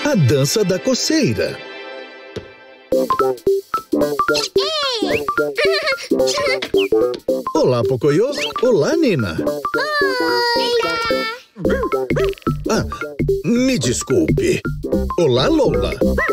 A dança da coceira. Olá, Pocoyo. Olá, Nina. Ah, me desculpe. Olá, Lola.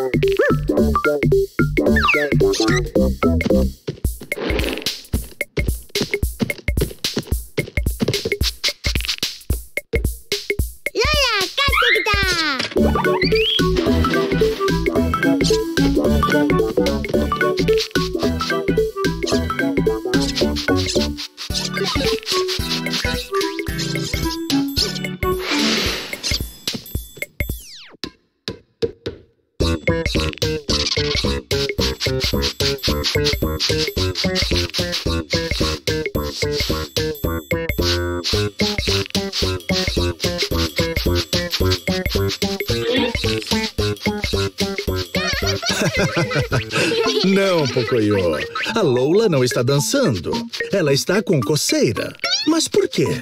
Não, Pocoyo. A Lola não está dançando. Ela está com coceira. Mas por quê?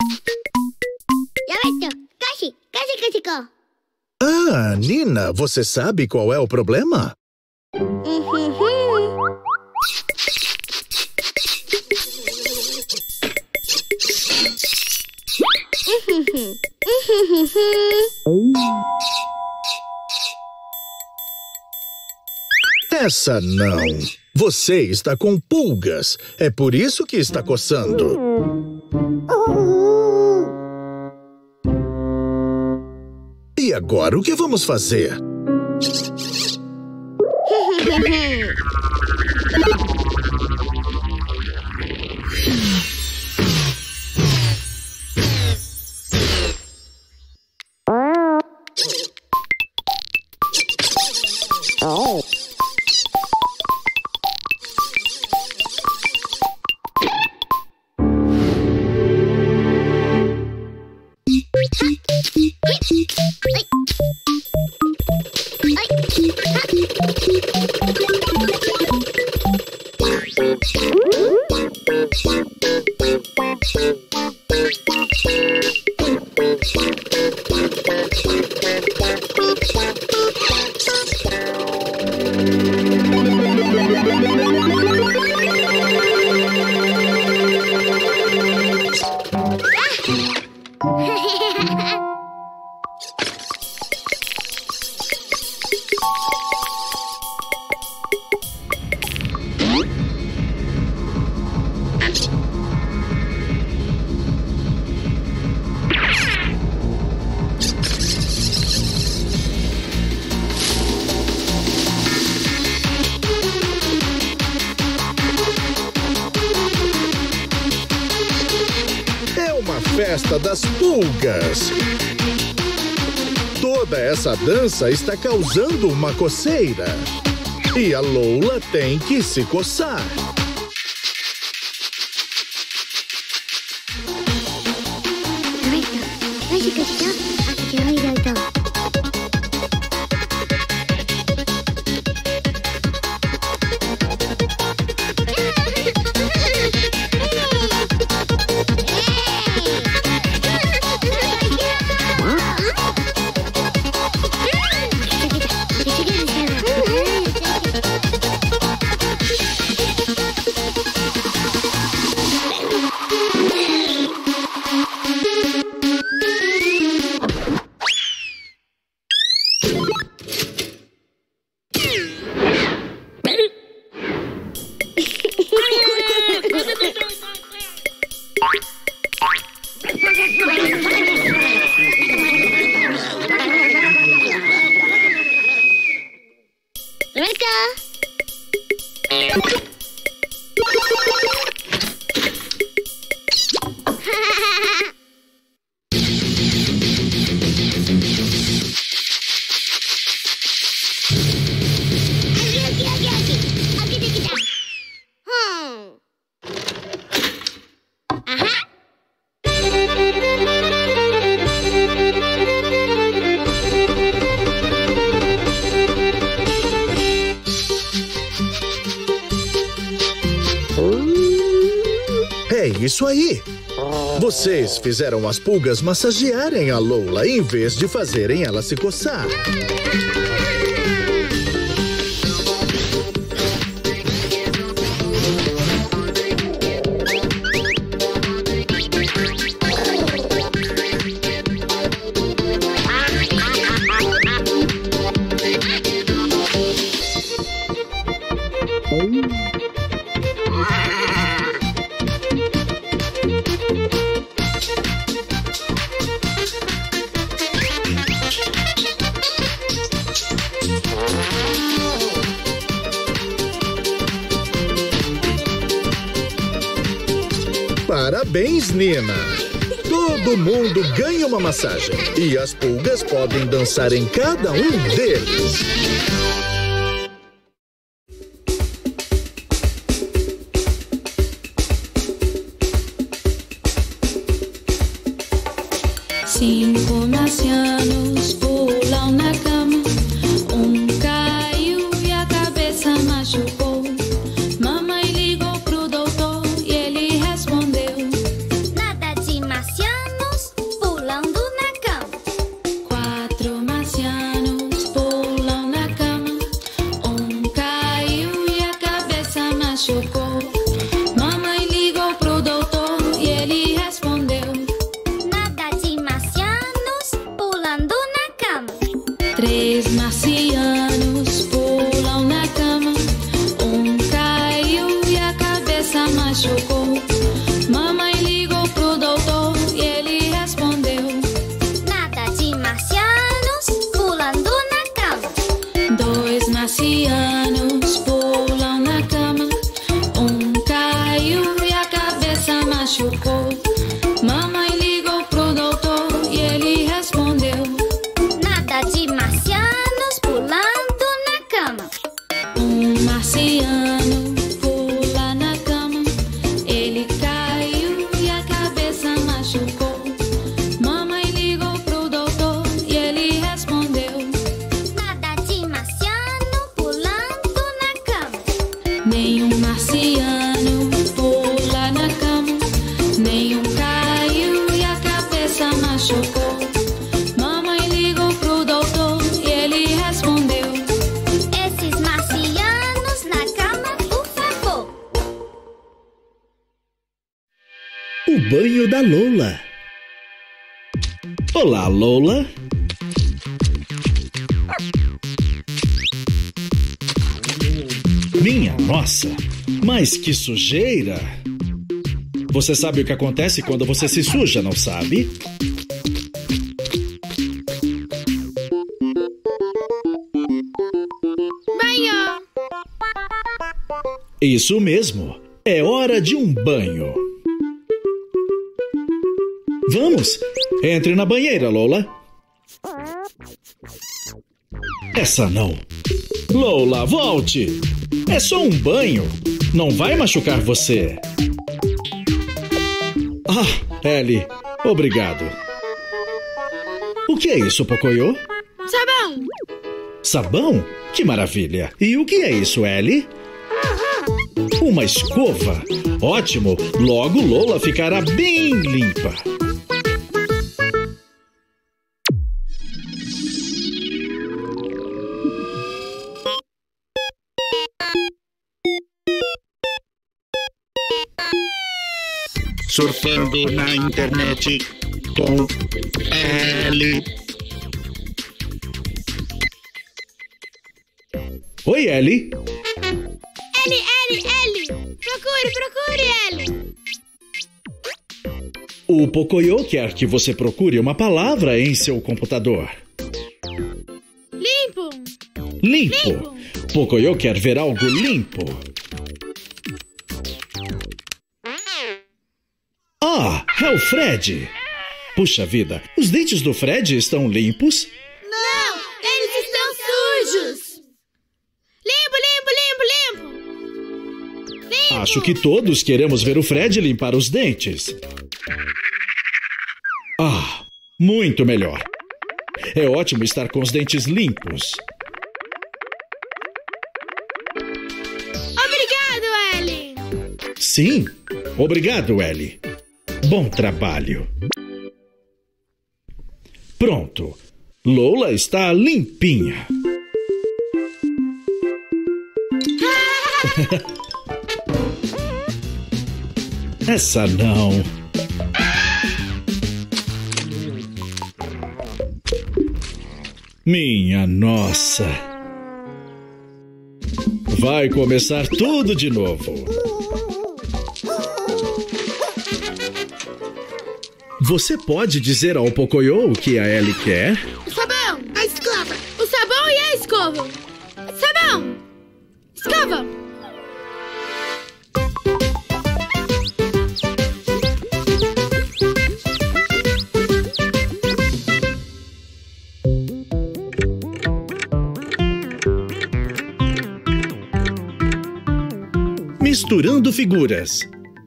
Ah, Nina, você sabe qual é o problema? Essa não. Você está com pulgas. É por isso que está coçando. E agora, o que vamos fazer? Festa das pulgas. Toda essa dança está causando uma coceira. E a Lola tem que se coçar. É isso aí. Vocês fizeram as pulgas massagearem a Lola em vez de fazerem ela se coçar. Parabéns, Nina! Todo mundo ganha uma massagem e as pulgas podem dançar em cada um deles. Cinco marcianos pulam na cama. Caiu e a cabeça machucou. Mamãe ligou pro doutor e ele respondeu: nada de marcianos pulando na cama. Quatro marcianos pulam na cama. Caiu e a cabeça machucou. Mamãe ligou pro doutor e ele respondeu: nada de marcianos pulando na cama. Três marcianos pulam na cama. Caiu e a cabeça machucou. Mamãe ligou pro doutor e ele respondeu: nada de marcianos pulando na cama. dois marcianos pulam na cama. Caiu e a cabeça machucou. Mamãe ligou pro doutor e ele respondeu: nada de marcianos pulando na cama. Marciano pula na cama. Ele caiu e a cabeça machucou. Mamãe ligou pro doutor e ele respondeu: nada de marciano pulando na cama. nenhum marciano pula na cama. Nenhum caiu e a cabeça machucou. Mamãe ligou pro doutor e ele respondeu: esses marcianos na cama, por favor. O banho da Lola. Olá, Lola. Minha nossa, mas que sujeira! Você sabe o que acontece quando você se suja, não sabe? Banho. Isso mesmo, é hora de um banho. Vamos, entre na banheira, Lola. Essa não. Lola, volte. É só um banho. Não vai machucar você. Ah, Ellie, obrigado. O que é isso, Pocoyo? Sabão. Sabão? Que maravilha. E o que é isso, Ellie? Uma escova. Ótimo. Logo Lola ficará bem limpa. Surfando na internet com Ellie. Oi, Ellie. Ellie. Procure, Ellie. O Pocoyo quer que você procure uma palavra em seu computador. Limpo. Limpo. Pocoyo quer ver algo limpo. Ah, é o Fred. Puxa vida, os dentes do Fred estão limpos? Não, eles estão sujos. Limpo. Acho que todos queremos ver o Fred limpar os dentes. Ah, muito melhor. É ótimo estar com os dentes limpos. Obrigado, Ellie. Sim, obrigado, Ellie. Bom trabalho. Pronto. Lola está limpinha. Essa não. Minha nossa. Vai começar tudo de novo. Você pode dizer ao Pocoyo o que a Ellie quer? O sabão, a escova. O sabão e a escova. Sabão, escova. Misturando figuras.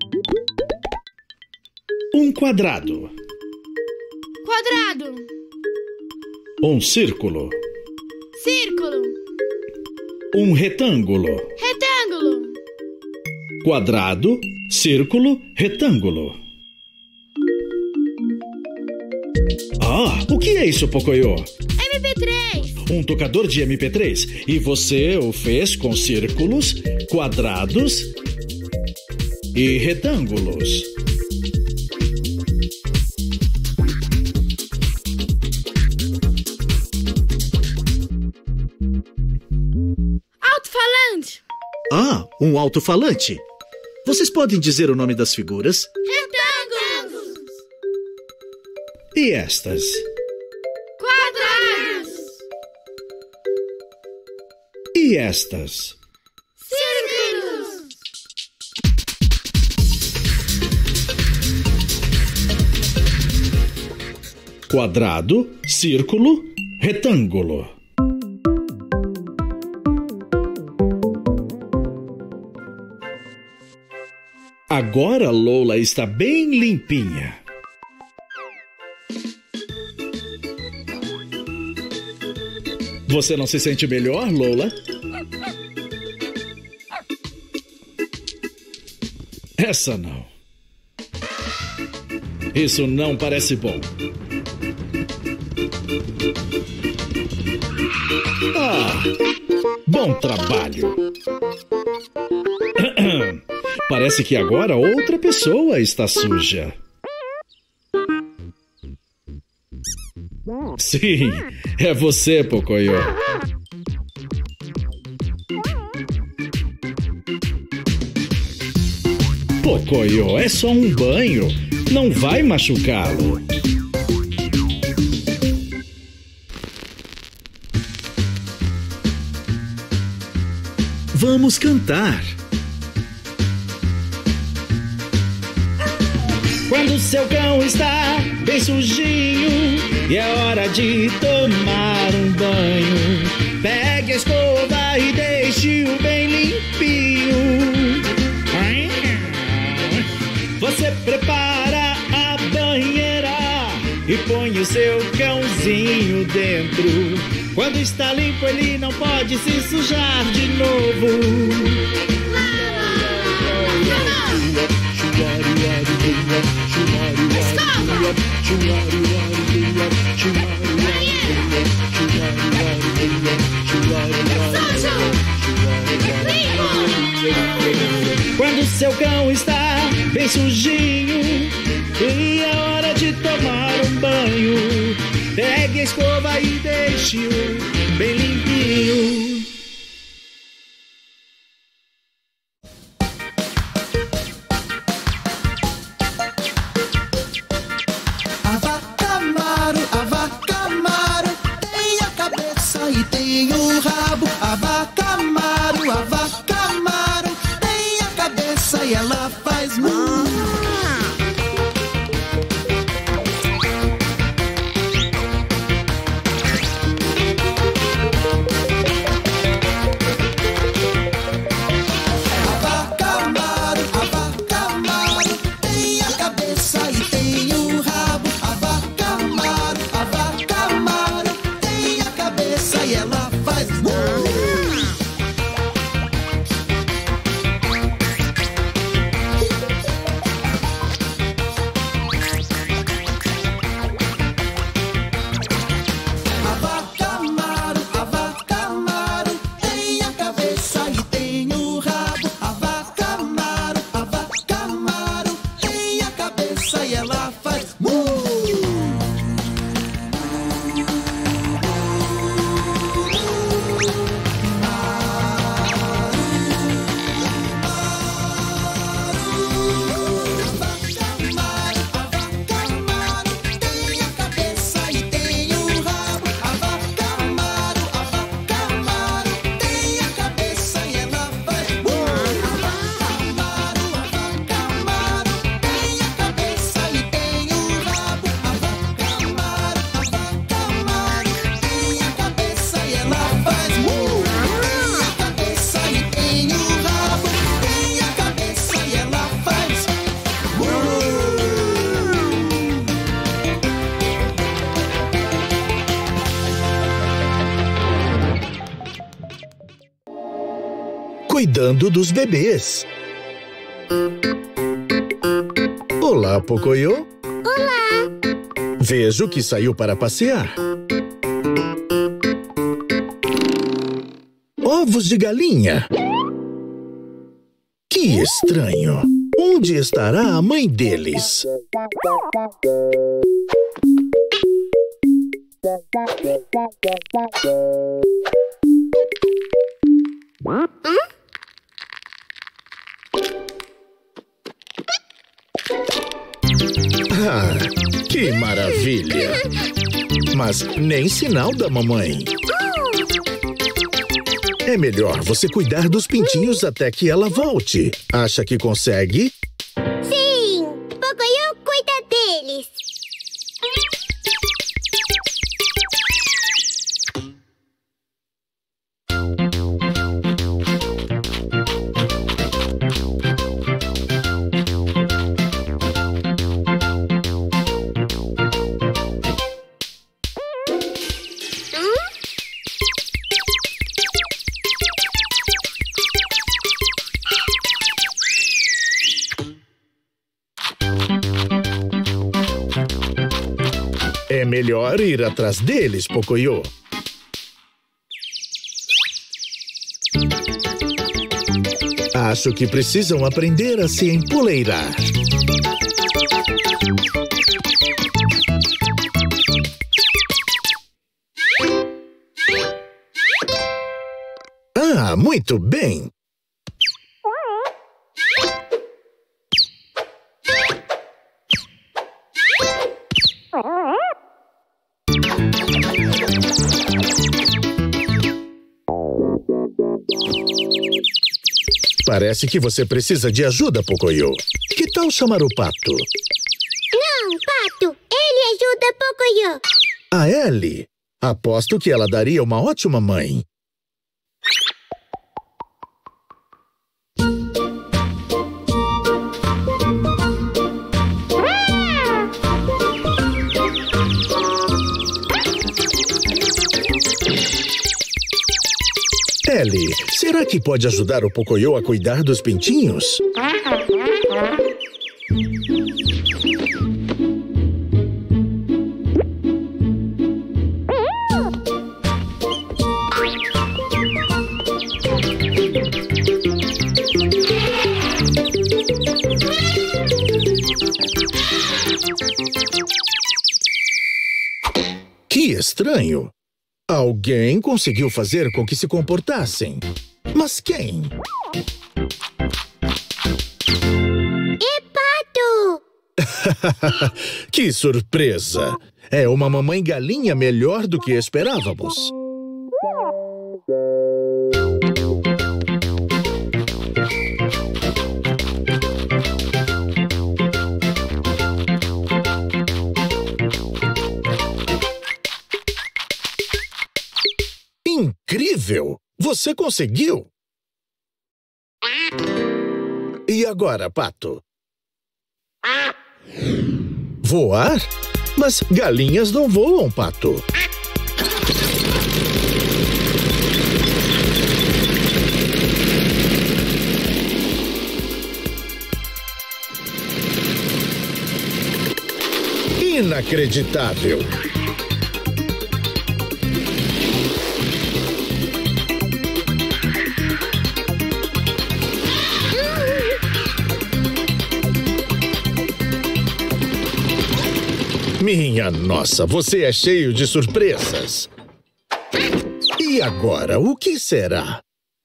Um quadrado. Quadrado. Um círculo. Círculo. Um retângulo. Retângulo. Quadrado, círculo, retângulo. Ah, o que é isso, Pocoyo? MP3. Um tocador de MP3. E você o fez com círculos, quadrados e retângulos. Alto-falante. Ah, um alto-falante. Vocês podem dizer o nome das figuras? Retângulos. E estas? Quadrados. E estas? Círculos. Quadrado, círculo, retângulo. Agora Lola está bem limpinha. Você não se sente melhor, Lola? Essa não. Isso não parece bom. Ah, bom trabalho. Parece que agora outra pessoa está suja. Sim, é você, Pocoyo. Pocoyo, é só um banho. Não vai machucá-lo. Vamos cantar. Quando seu cão está bem sujinho e é hora de tomar um banho, pegue a escova e deixe-o bem limpinho. Você prepara a banheira e põe o seu cãozinho dentro. Quando está limpo, ele não pode se sujar de novo. Quando seu cão está bem sujinho e é hora de tomar um banho, pegue a escova e deixe-o bem limpinho. A vaca Maro tem a cabeça e tem o rabo. A vaca Maro tem a cabeça e ela faz cuidando dos bebês. Olá, Pocoyo. Olá! Vejo que saiu para passear. Ovos de galinha. Que estranho. Onde estará a mãe deles? Ah, que maravilha! Mas nem sinal da mamãe. É melhor você cuidar dos pintinhos até que ela volte. Acha que consegue? Sim! Pocoyo cuida deles. É melhor ir atrás deles, Pocoyo. Acho que precisam aprender a se empoleirar. Ah, muito bem! Parece que você precisa de ajuda, Pocoyo. Que tal chamar o pato? Não, Pato! Ele ajuda Pocoyo. A Ellie. Aposto que ela daria uma ótima mãe. Ellie, será que pode ajudar o Pocoyo a cuidar dos pintinhos? Que estranho! Alguém conseguiu fazer com que se comportassem. Mas quem? É Pato! Que surpresa! É uma mamãe galinha melhor do que esperávamos. Incrível! Você conseguiu! E agora, Pato? Voar? Mas galinhas não voam, Pato. Inacreditável! Minha nossa, você é cheio de surpresas. E agora, o que será?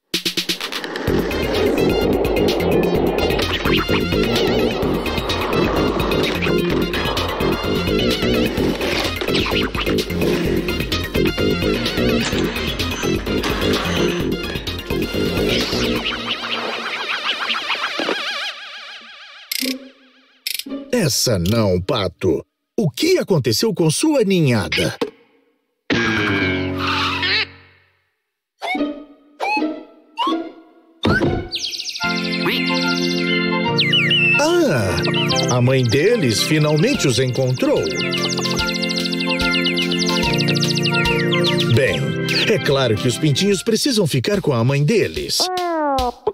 Essa não, Pato. O que aconteceu com sua ninhada? Ah! A mãe deles finalmente os encontrou. Bem, é claro que os pintinhos precisam ficar com a mãe deles.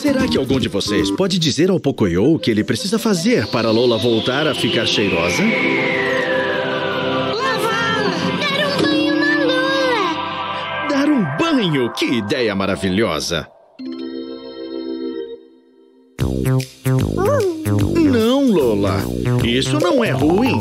Será que algum de vocês pode dizer ao Pocoyo o que ele precisa fazer para a Lola voltar a ficar cheirosa? Lavá-la! Dar um banho na Lola! Dar um banho? Que ideia maravilhosa! Não, Lola. Isso não é ruim.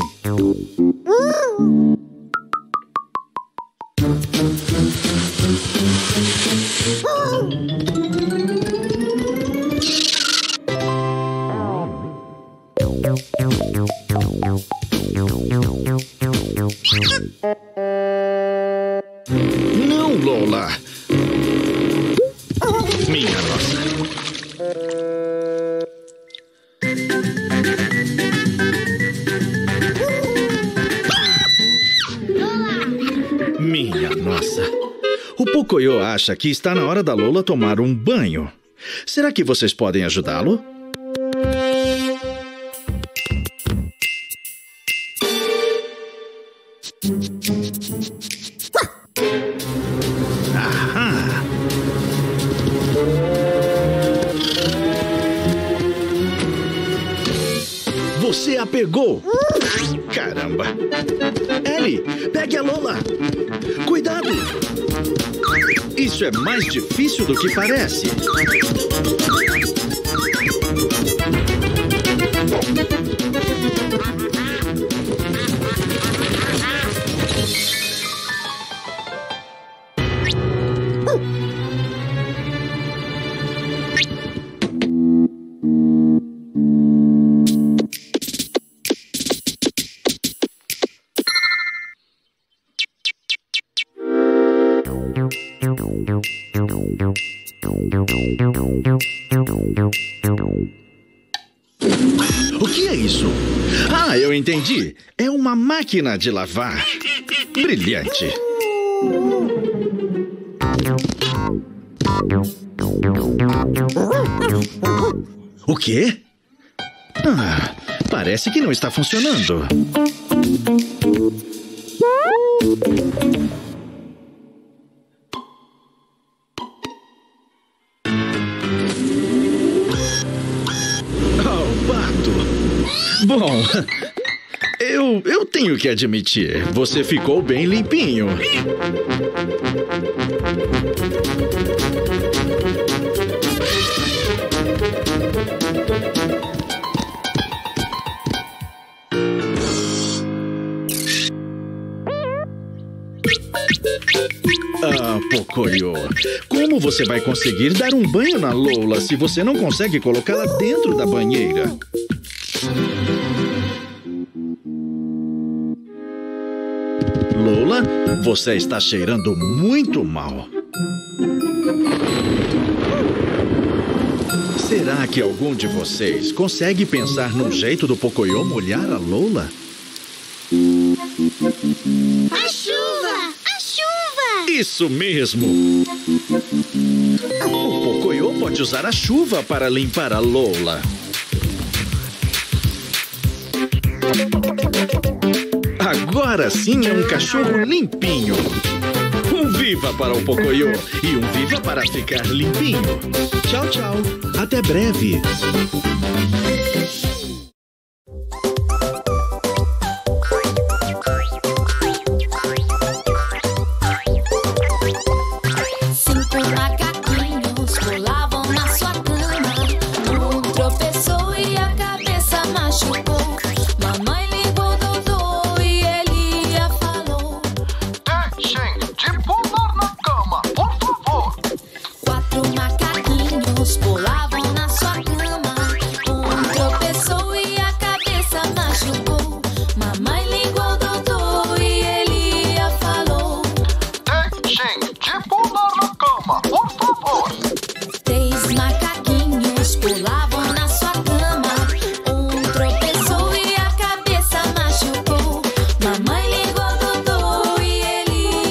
Não, Lola. Minha nossa. Minha nossa. O Pocoyo acha que está na hora da Lola tomar um banho. Será que vocês podem ajudá-lo? Ahá! Você a pegou! Caramba! Ellie, pegue a Lola! Cuidado! Isso é mais difícil do que parece. O que é isso? Ah, eu entendi. É uma máquina de lavar. Brilhante. O quê? Ah, parece que não está funcionando. Bom, eu tenho que admitir, você ficou bem limpinho. Ah, Pocoyo, como você vai conseguir dar um banho na Lola se você não consegue colocá-la dentro da banheira? Lola, você está cheirando muito mal. Será que algum de vocês consegue pensar num jeito do Pocoyo molhar a Lola? A chuva! A chuva! Isso mesmo! O Pocoyo pode usar a chuva para limpar a Lola. Agora sim é um cachorro limpinho. Um viva para o Pocoyo e um viva para ficar limpinho. Tchau, tchau. Até breve.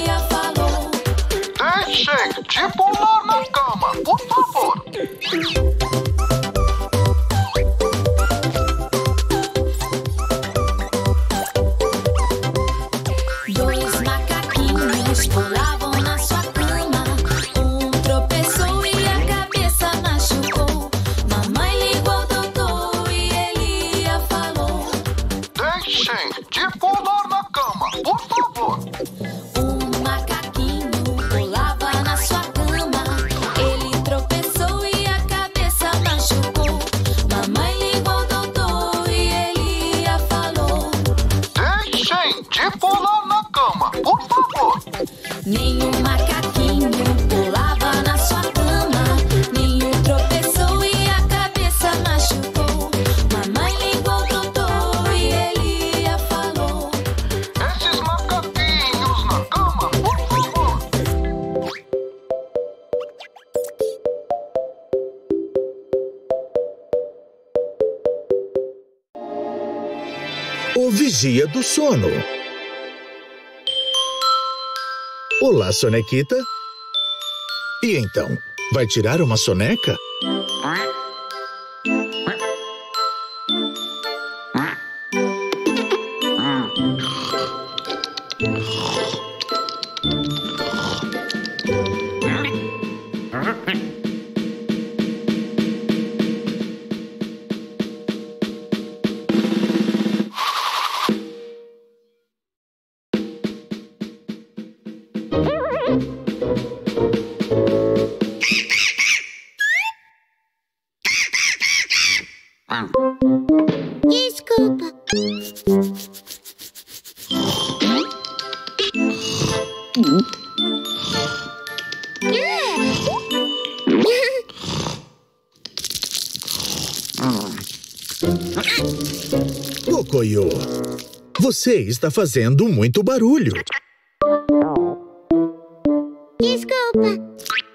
Deixem de pular na cama, por favor. o vigia do sono. Olá, sonequita. E então, vai tirar uma soneca? Desculpa. Pocoyo, você está fazendo muito barulho. Desculpa.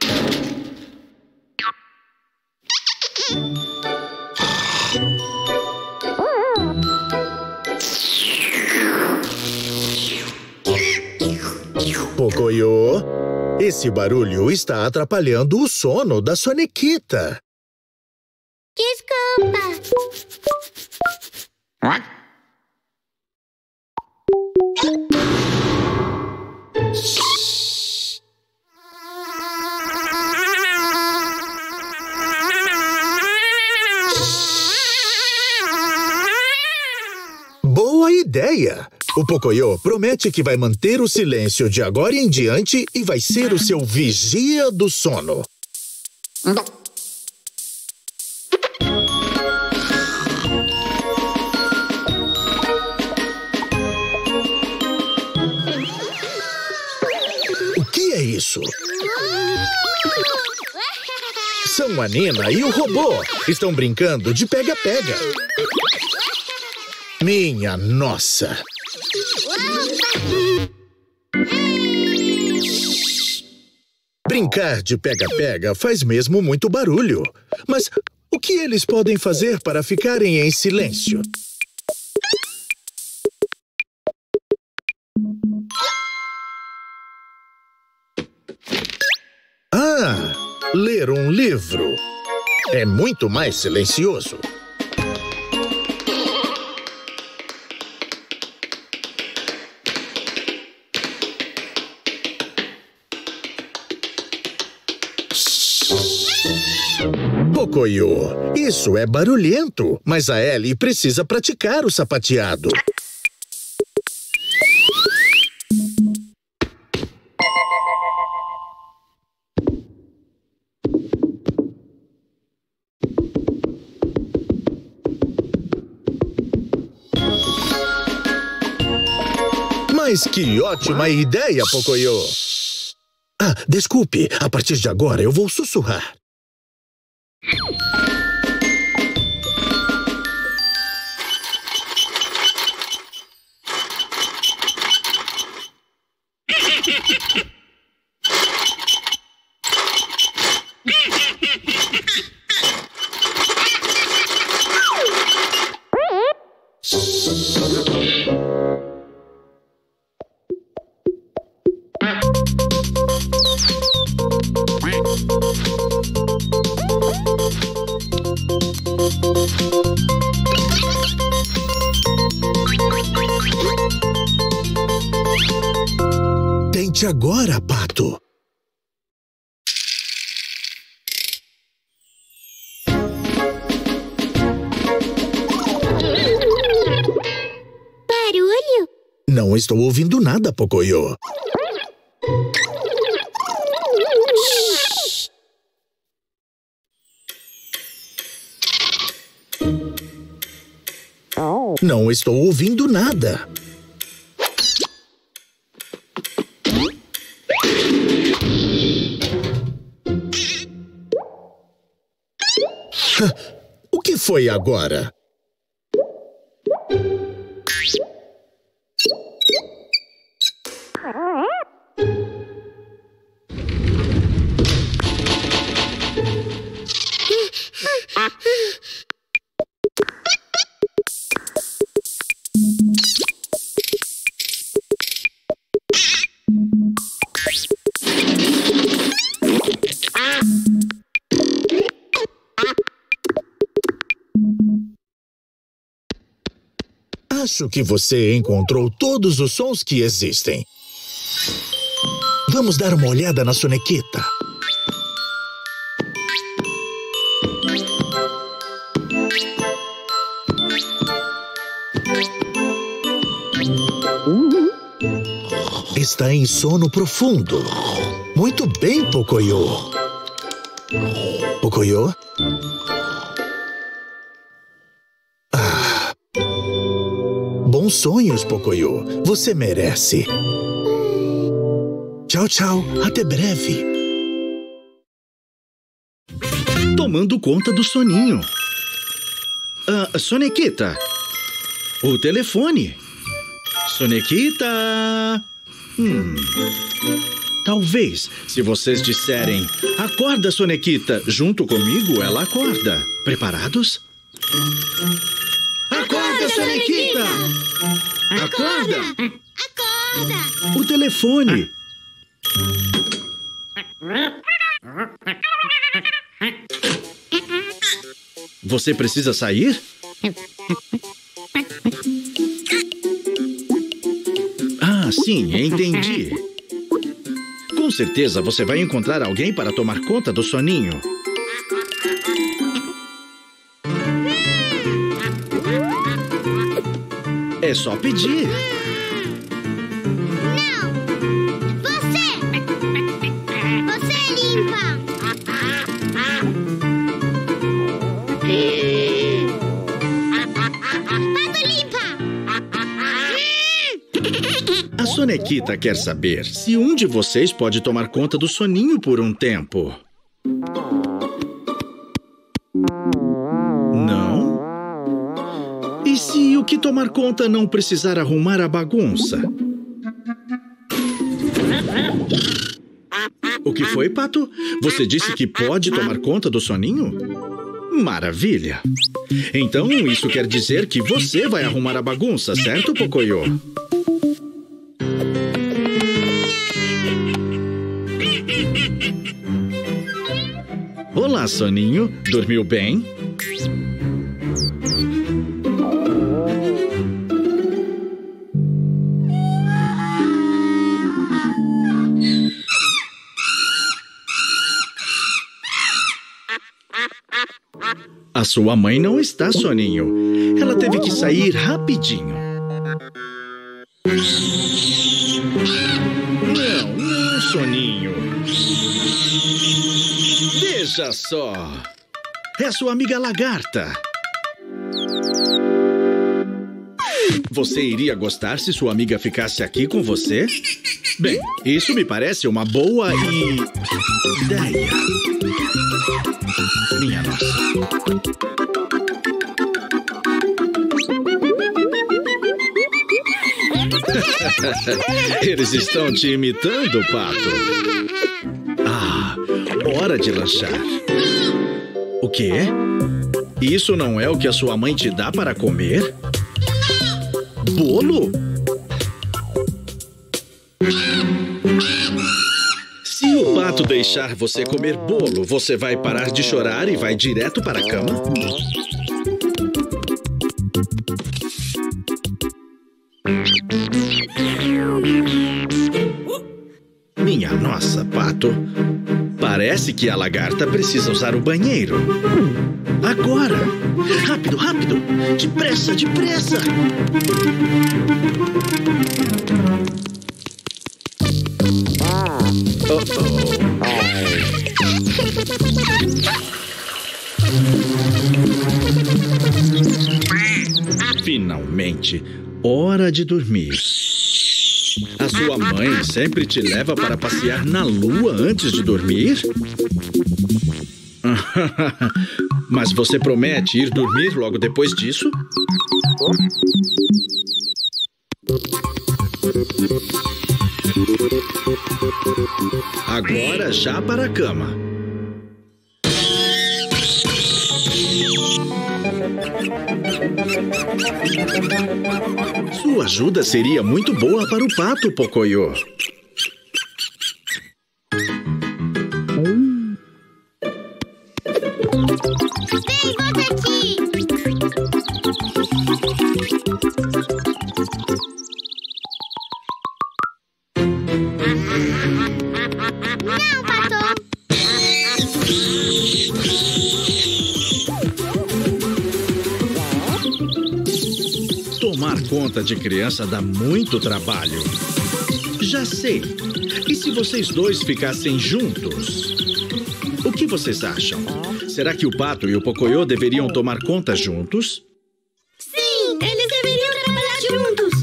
Pocoyo, esse barulho está atrapalhando o sono da sonequita. Desculpa. Boa ideia! O Pocoyo promete que vai manter o silêncio de agora em diante e vai ser o seu vigia do sono. O que é isso? São a Nina e o robô. Estão brincando de pega-pega. Minha nossa! Brincar de pega-pega faz mesmo muito barulho. Mas o que eles podem fazer para ficarem em silêncio? Ah, ler um livro. É muito mais silencioso. Pocoyo, isso é barulhento, mas a Ellie precisa praticar o sapateado. Mas que ótima ideia, Pocoyo! Ah, desculpe, a partir de agora eu vou sussurrar. Tente agora, Pato. Barulho? Não estou ouvindo nada, Pocoyo. Não estou ouvindo nada. O que foi agora? Acho que você encontrou todos os sons que existem. Vamos dar uma olhada na sonequita. Está em sono profundo. Muito bem, Pocoyo. Pocoyo? Bons sonhos, Pocoyo. Você merece. Tchau, tchau. Até breve. Tomando conta do soninho. Sonequita. O telefone. Sonequita. Talvez, se vocês disserem acorda, Sonequita, junto comigo, ela acorda. Preparados? Acorda, Sonequita! Acorda! Acorda! O telefone. Você precisa sair? Ah, sim, entendi. Com certeza você vai encontrar alguém para tomar conta do soninho. É só pedir. Não! Você! Você limpa! Pato limpa! A Sonequita quer saber se um de vocês pode tomar conta do soninho por um tempo. Não? E se o que tomar conta não precisar arrumar a bagunça? O que foi, Pato? Você disse que pode tomar conta do soninho? Maravilha! Então isso quer dizer que você vai arrumar a bagunça, certo, Pocoyo? Olá, soninho. Dormiu bem? A sua mãe não está, soninho. Ela teve que sair rapidinho. Não, soninho. Veja só. É a sua amiga lagarta. Você iria gostar se sua amiga ficasse aqui com você? Bem, isso me parece uma boa ideia. Minha nossa. Eles estão te imitando, Pato. Ah, hora de lanchar. O quê? Isso não é o que a sua mãe te dá para comer? Bolo? Se o Pato deixar você comer bolo, você vai parar de chorar e vai direto para a cama? Minha nossa, Pato. Parece que a lagarta precisa usar o banheiro. Agora! Rápido, rápido! Depressa, depressa! Finalmente, hora de dormir. A sua mãe sempre te leva para passear na lua antes de dormir? Mas você promete ir dormir logo depois disso? Agora já para a cama. Sua ajuda seria muito boa para o Pato, Pocoyo. Vem, volta aqui! conta de criança dá muito trabalho. Já sei. E se vocês dois ficassem juntos? O que vocês acham? Será que o Pato e o Pocoyo deveriam tomar conta juntos? Sim, eles deveriam trabalhar juntos.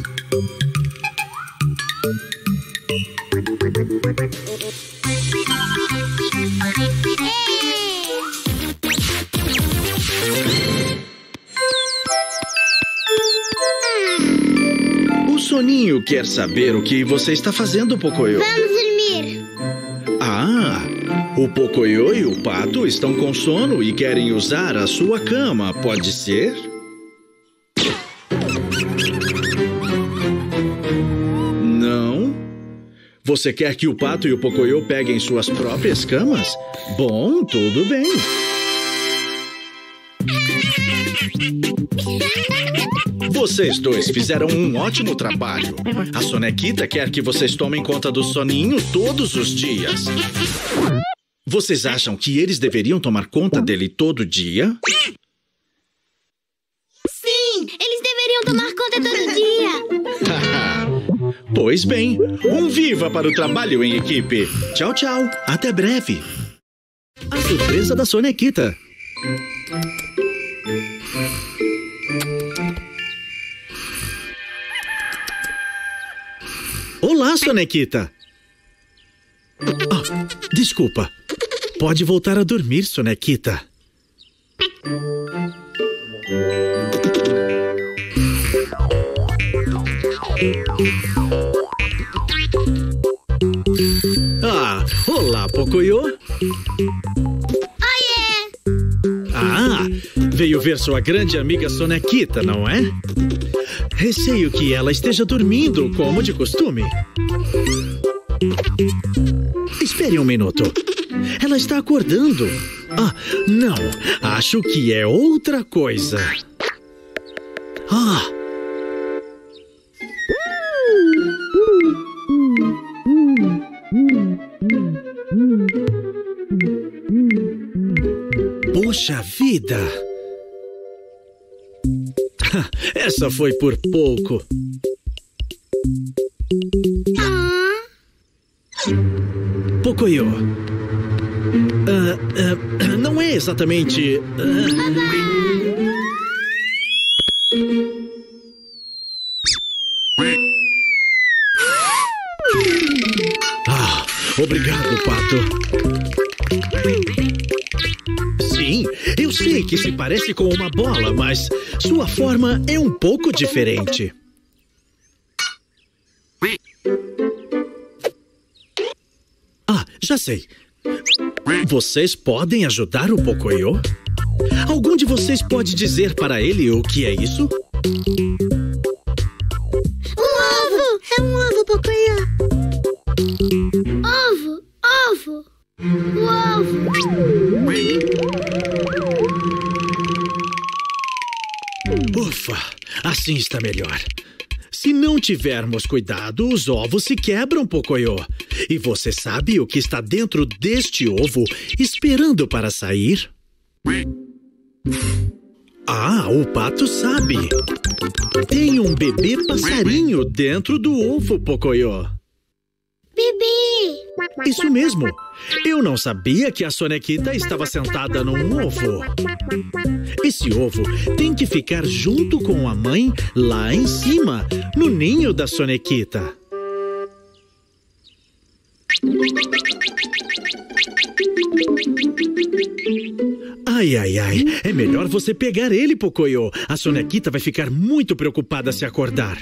O Soninho quer saber o que você está fazendo, Pocoyo. Vamos dormir. Ah, o Pocoyo e o Pato estão com sono e querem usar a sua cama, pode ser? Não? Você quer que o Pato e o Pocoyo peguem suas próprias camas? Bom, tudo bem. Vocês dois fizeram um ótimo trabalho. A Sonequita quer que vocês tomem conta do Soninho todos os dias. Vocês acham que eles deveriam tomar conta dele todo dia? Sim, eles deveriam tomar conta todo dia. Pois bem, um viva para o trabalho em equipe. Tchau, tchau. Até breve. A surpresa da Sonequita. Olá, Sonequita. Ah, desculpa. Pode voltar a dormir, Sonequita. Ah, olá, Pocoyo. Oiê! Ah, veio ver sua grande amiga Sonequita, não é? Receio que ela esteja dormindo, como de costume. Espere um minuto. Ela está acordando. Ah, não. Acho que é outra coisa. Ah. Puxa vida! Essa foi por pouco. Pocoyo. Não é exatamente... Ah, obrigado, Pato. Sim, eu sei que se parece com uma bola, mas sua forma é um pouco diferente. Ah, já sei. Vocês podem ajudar o Pocoyo? Algum de vocês pode dizer para ele o que é isso? Um ovo! É um ovo, Pocoyo. Ovo, ovo. O ovo. Ufa, assim está melhor. Se não tivermos cuidado, os ovos se quebram, Pocoyo. E você sabe o que está dentro deste ovo esperando para sair? Ah, o Pato sabe. Tem um bebê passarinho dentro do ovo, Pocoyo. Bebê! Isso mesmo. Eu não sabia que a Sonequita estava sentada num ovo. Esse ovo tem que ficar junto com a mãe lá em cima, no ninho da Sonequita. Ai, ai, ai. É melhor você pegar ele, Pocoyo. A Sonequita vai ficar muito preocupada se acordar.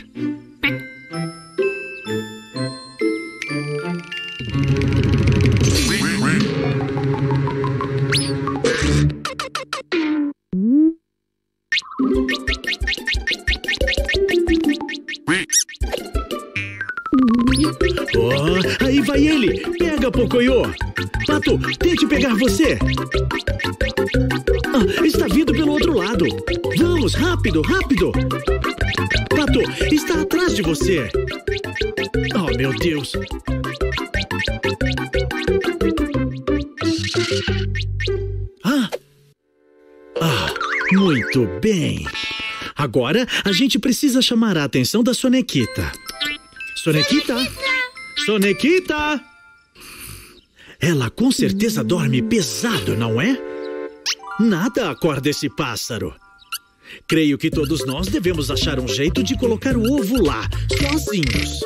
Oh, aí vai ele! Pega, Pocoyo! Pato, tente pegar você! Ah, está vindo pelo outro lado! Vamos, rápido, rápido! Pato, está atrás de você! Oh, meu Deus! Ah, muito bem! Agora, a gente precisa chamar a atenção da Sonequita. Sonequita! Sonequita! Ela com certeza dorme pesado, não é? Nada acorda esse pássaro. Creio que todos nós devemos achar um jeito de colocar o ovo lá, sozinhos.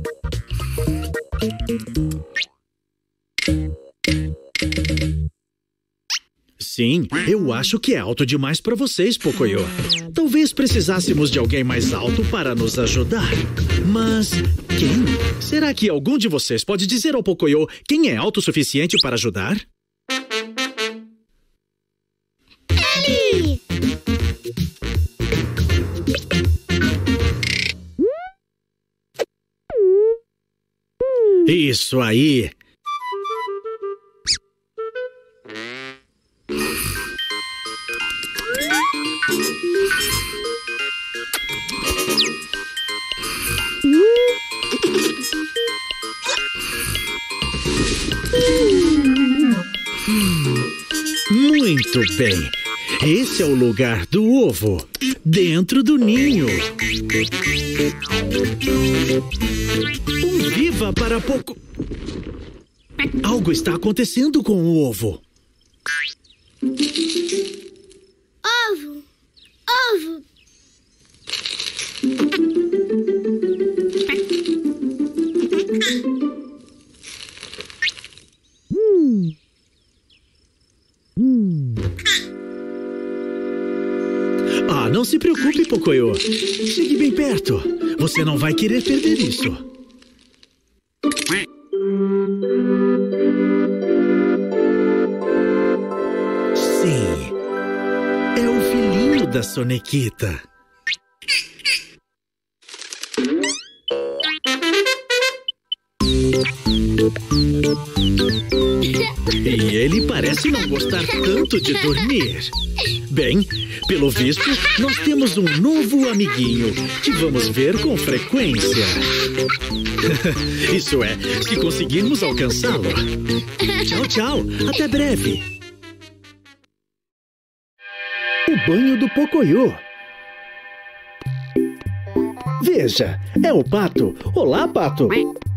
Sim, eu acho que é alto demais para vocês, Pocoyo. Talvez precisássemos de alguém mais alto para nos ajudar. Mas quem? Será que algum de vocês pode dizer ao Pocoyo quem é alto o suficiente para ajudar? Ele! Isso aí! Muito bem. Esse é o lugar do ovo, dentro do ninho. Um viva para pouco. Algo está acontecendo com o ovo. Ovo! Ovo! Ah, não se preocupe, Pocoyo. Chegue bem perto. Você não vai querer perder isso. Sim. É o filhinho da Sonequita. E ele parece não gostar tanto de dormir. Bem, pelo visto, nós temos um novo amiguinho que vamos ver com frequência. Isso é, se conseguirmos alcançá-lo. Tchau, tchau. Até breve. O banho do Pocoyo. Veja, é o Pato. Olá, Pato.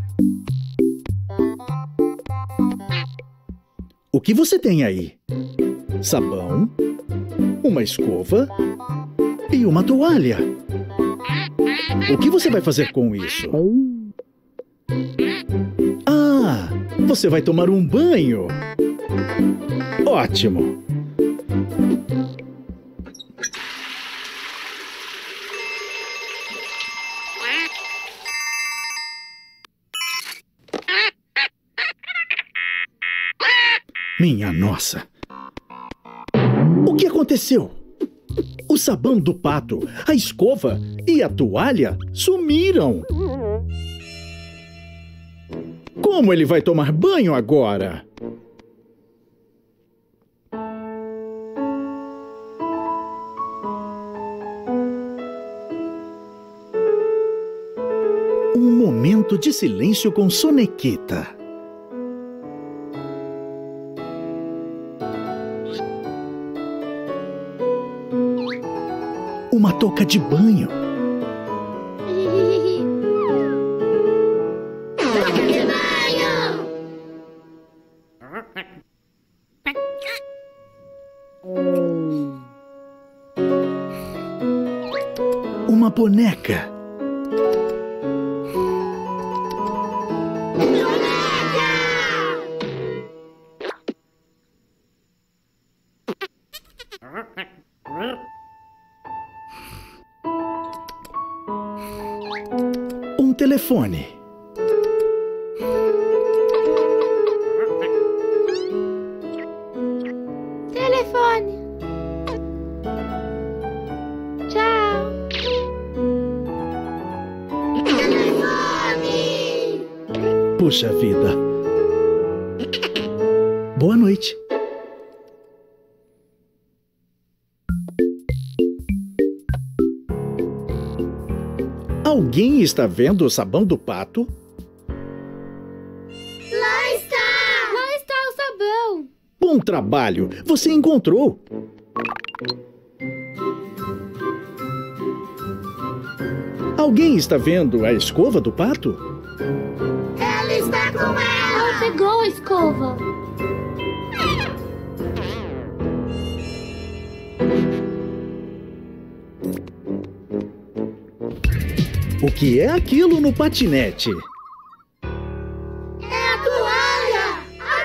O que você tem aí? Sabão, uma escova e uma toalha. O que você vai fazer com isso? Ah, você vai tomar um banho. Ótimo. Minha nossa! O que aconteceu? O sabão do pato, a escova e a toalha sumiram. Como ele vai tomar banho agora? Um momento de silêncio com Sonequita. Uma touca de banho. Touca de banho! Uma boneca. Um telefone. Telefone. Tchau. Telefone. Puxa vida. Boa noite. Alguém está vendo o sabão do pato? Lá está! Lá está o sabão. Bom trabalho! Você encontrou! Alguém está vendo a escova do pato? Ela está com ela! Ela pegou a escova. O que é aquilo no patinete? É a toalha! A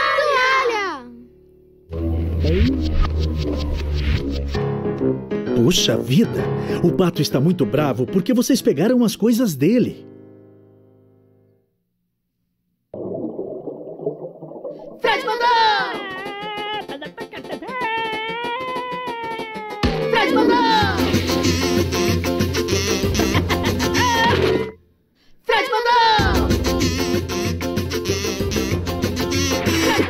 toalha! Puxa vida! O pato está muito bravo porque vocês pegaram as coisas dele. Fred mandou! Fred mandou! Fred mandou! Fred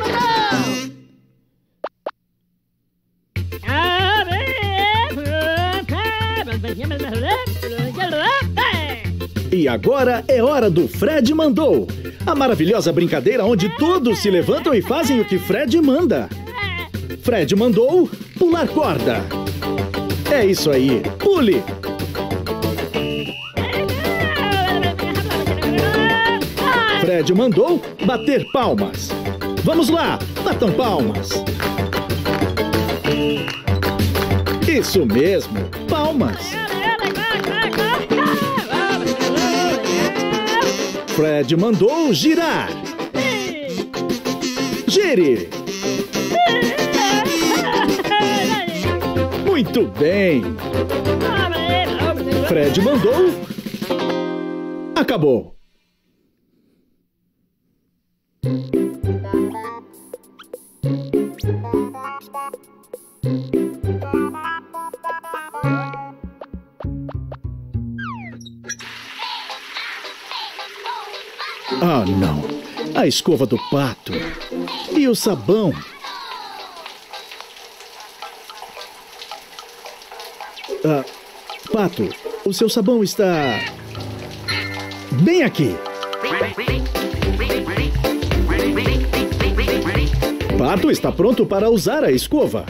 mandou! E agora é hora do Fred Mandou. A maravilhosa brincadeira onde todos se levantam e fazem o que Fred manda. Fred mandou pular corda. É isso aí, pule! Fred mandou bater palmas. Vamos lá, batam palmas. Isso mesmo, palmas. Fred mandou girar. Gire. Muito bem. Fred mandou. Acabou. Ah, não. A escova do pato. E o sabão. Ah, Pato, o seu sabão está... bem aqui. Pato está pronto para usar a escova.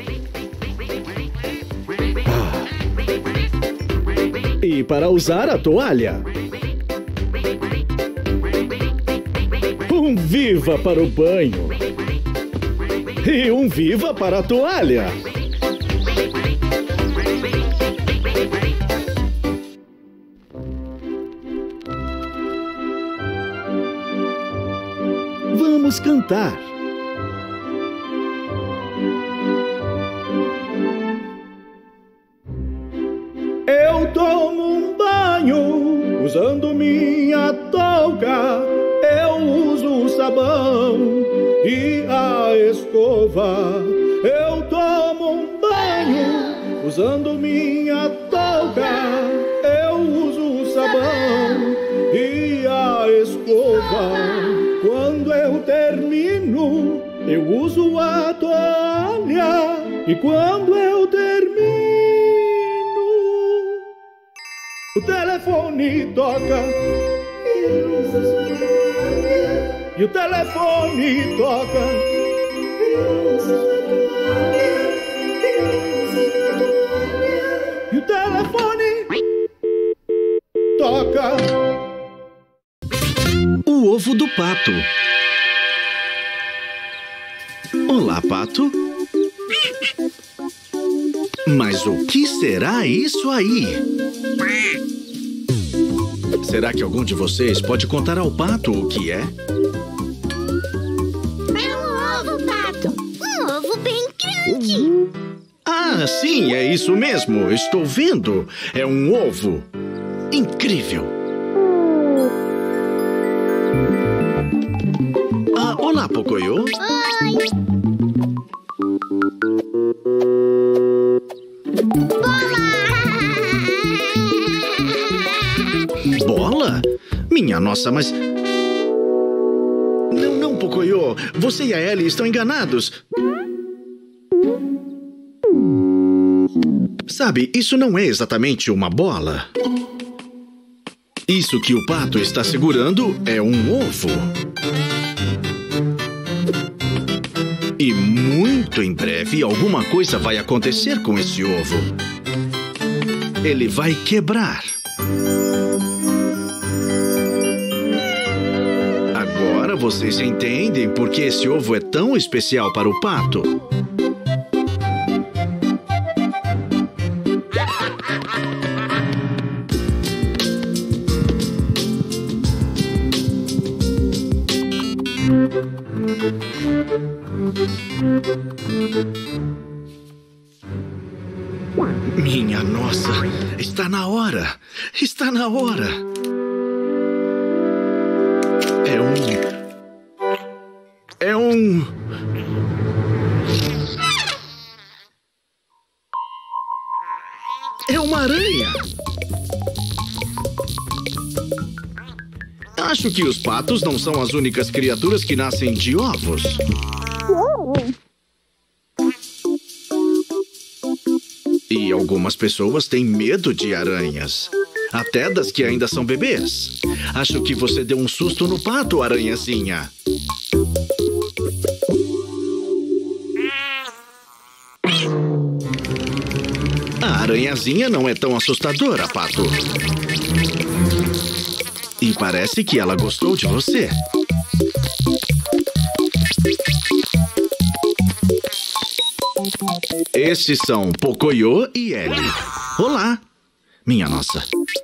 Ah. E para usar a toalha. Um viva para o banho. E um viva para a toalha. Vamos cantar. Eu tomo um banho usando minha touca. Eu uso o sabão e a escova. Eu tomo um banho usando minha touca. Eu uso o sabão e a escova. Quando eu termino, eu uso a toalha. E quando eu termino, o telefone toca. E o telefone toca. E o telefone toca. O ovo do pato. Olá, pato. Mas o que será isso aí? Será que algum de vocês pode contar ao pato o que é? É um ovo, pato. Um ovo bem grande. Ah, sim, é isso mesmo. Estou vendo. É um ovo. Incrível. Ah, olá, Pocoyo. Oi. Bola? Minha nossa, mas... Não, Pocoyo. Você e a Ellie estão enganados. Sabe, isso não é exatamente uma bola. Isso que o pato está segurando é um ovo. E muito em breve alguma coisa vai acontecer com esse ovo. Ele vai quebrar. Agora vocês entendem por que esse ovo é tão especial para o pato. Minha nossa, está na hora! Está na hora! É uma aranha! Acho que os patos não são as únicas criaturas que nascem de ovos. E algumas pessoas têm medo de aranhas. Até das que ainda são bebês. Acho que você deu um susto no pato, aranhazinha. A aranhazinha não é tão assustadora, pato. E parece que ela gostou de você. Esses são Pocoyo e Ellie. Olá! Minha nossa.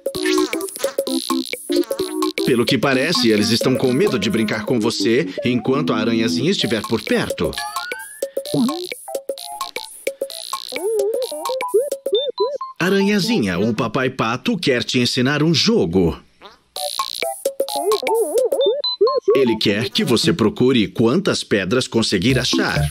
Pelo que parece, eles estão com medo de brincar com você enquanto a aranhazinha estiver por perto. Aranhazinha, o papai pato quer te ensinar um jogo. Ele quer que você procure quantas pedras conseguir achar.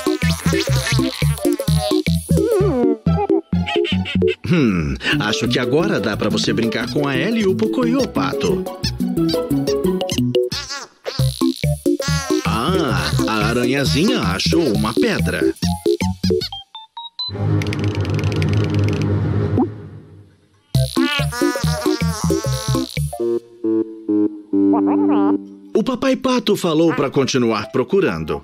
Acho que agora dá pra você brincar com a Ellie e o Pocoyo, pato. Ah, a aranhazinha achou uma pedra. O papai pato falou pra continuar procurando.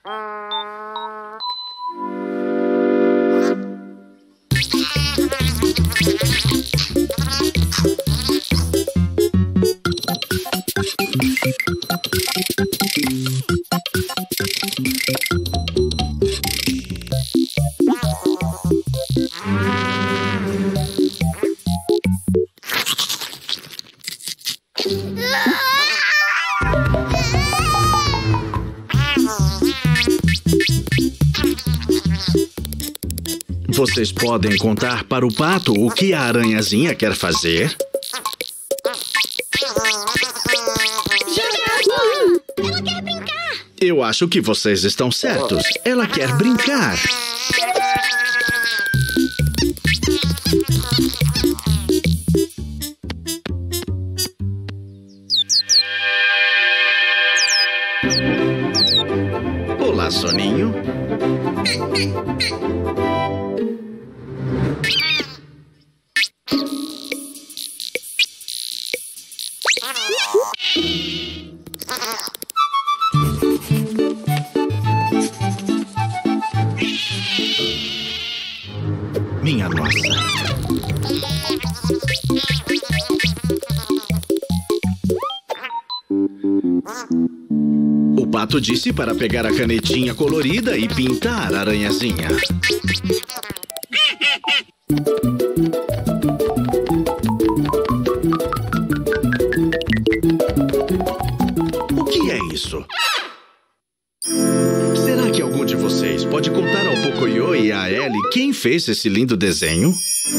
Vocês podem contar para o pato o que a aranhazinha quer fazer? Ela quer brincar! Eu acho que vocês estão certos. Ela quer brincar. Olá, soninho. Minha nossa. O pato disse para pegar a canetinha colorida e pintar a aranhazinha. O que é isso? Será que algum de vocês pode contar ao Pocoyo e à Ellie quem fez esse lindo desenho?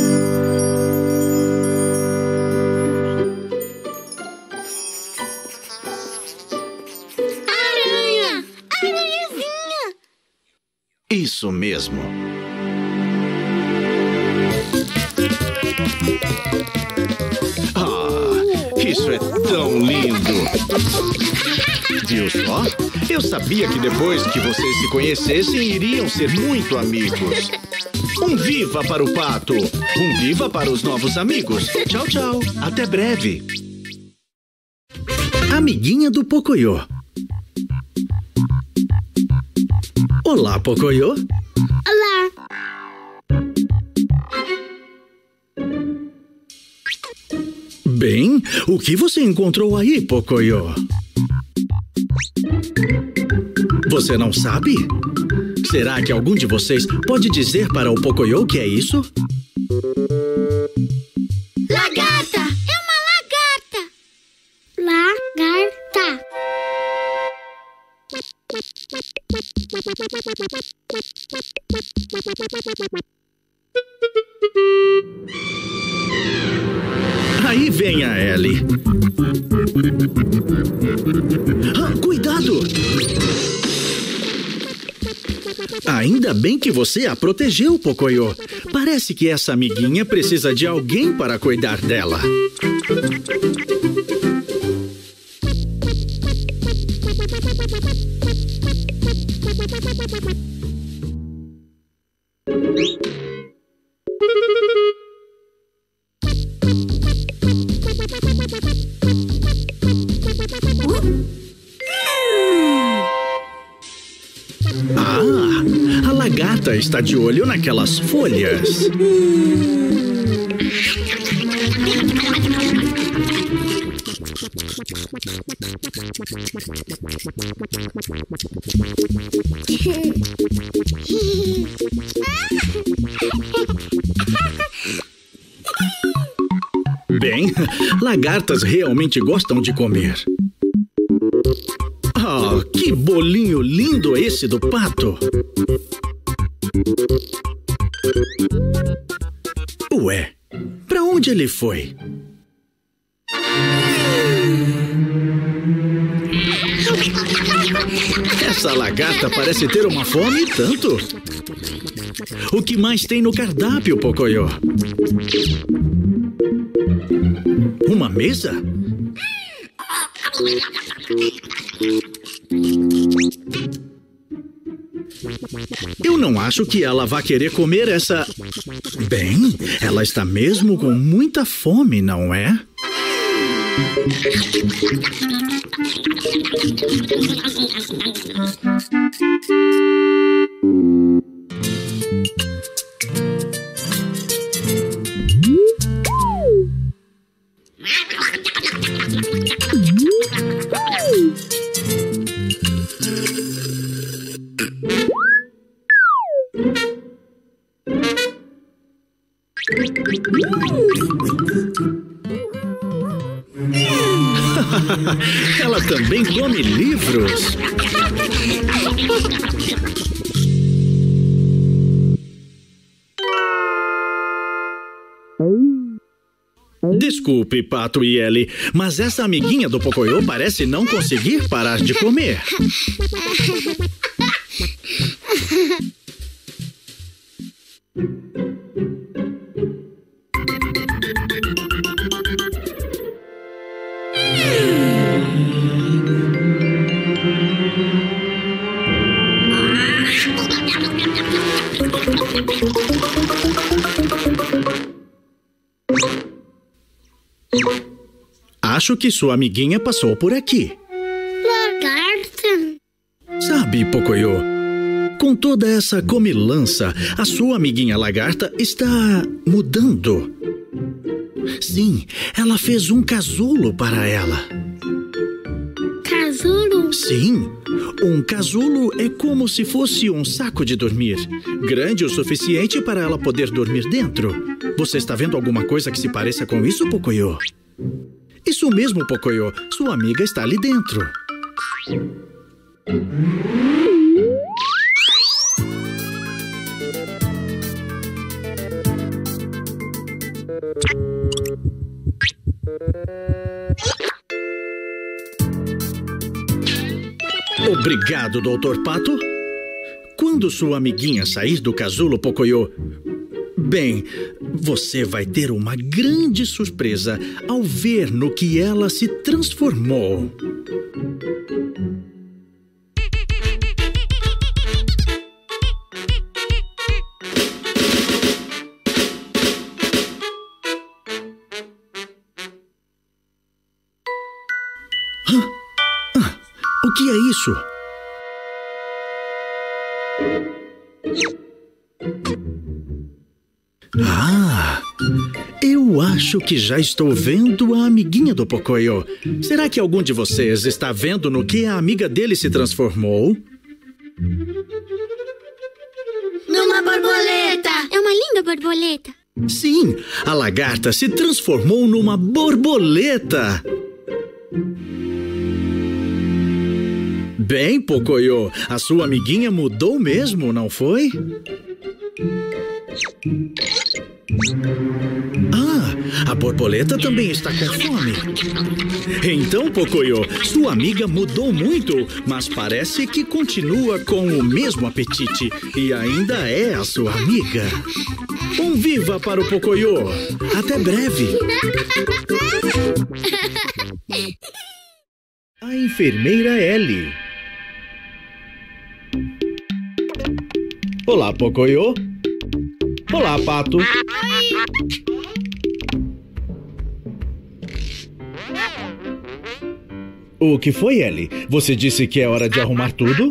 Aranha! Aranhazinha! Isso mesmo. Ah, isso é tão lindo! Viu só? Eu sabia que depois que vocês se conhecessem, iriam ser muito amigos. Um viva para o pato! Um viva para os novos amigos! Tchau, tchau! Até breve! Amiguinha do Pocoyo. Olá, Pocoyo! Olá! Bem, o que você encontrou aí, Pocoyo? Você não sabe? Será que algum de vocês pode dizer para o Pocoyo o que é isso? Lagarta! É uma lagarta! Lagarta! Aí vem a Ellie. Cuidado! Ainda bem que você a protegeu, Pocoyo. Parece que essa amiguinha precisa de alguém para cuidar dela. A lagarta está de olho naquelas folhas. Bem, lagartas realmente gostam de comer. Oh, que bolinho lindo esse do pato! Ué, pra onde ele foi? Essa lagarta parece ter uma fome e tanto. O que mais tem no cardápio, Pocoyo? Uma mesa? Eu não acho que ela vá querer comer essa... Bem, ela está mesmo com muita fome, não é? Ela também come livros. Desculpe, Pato e Ellie, mas essa amiguinha do Pocoyo parece não conseguir parar de comer. Acho que sua amiguinha passou por aqui. Lagarta? Sabe, Pocoyo, com toda essa comilança, a sua amiguinha lagarta está mudando. Sim, ela fez um casulo para ela. Casulo? Sim, um casulo é como se fosse um saco de dormir, grande o suficiente para ela poder dormir dentro. Você está vendo alguma coisa que se pareça com isso, Pocoyo? Isso mesmo, Pocoyo. Sua amiga está ali dentro. Obrigado, Dr. Pato. Quando sua amiguinha sair do casulo, Pocoyo... Bem, você vai ter uma grande surpresa ao ver no que ela se transformou. O que é isso? Eu acho que já estou vendo a amiguinha do Pocoyo. Será que algum de vocês está vendo no que a amiga dele se transformou? Numa borboleta! É uma linda borboleta. Sim, a lagarta se transformou numa borboleta. Bem, Pocoyo, a sua amiguinha mudou mesmo, não foi? Ah, a borboleta também está com fome. Então, Pocoyo, sua amiga mudou muito, mas parece que continua com o mesmo apetite e ainda é a sua amiga. Um viva para o Pocoyo. Até breve. A enfermeira Ellie. Olá, Pocoyo. Olá, Pato. O que foi, Ellie? Você disse que é hora de arrumar tudo?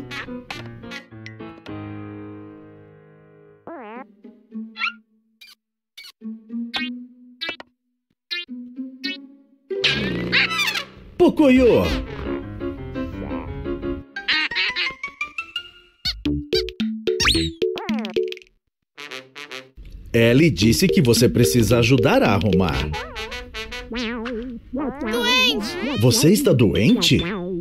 Pocoyo! Ellie disse que você precisa ajudar a arrumar. Doente! Você está doente?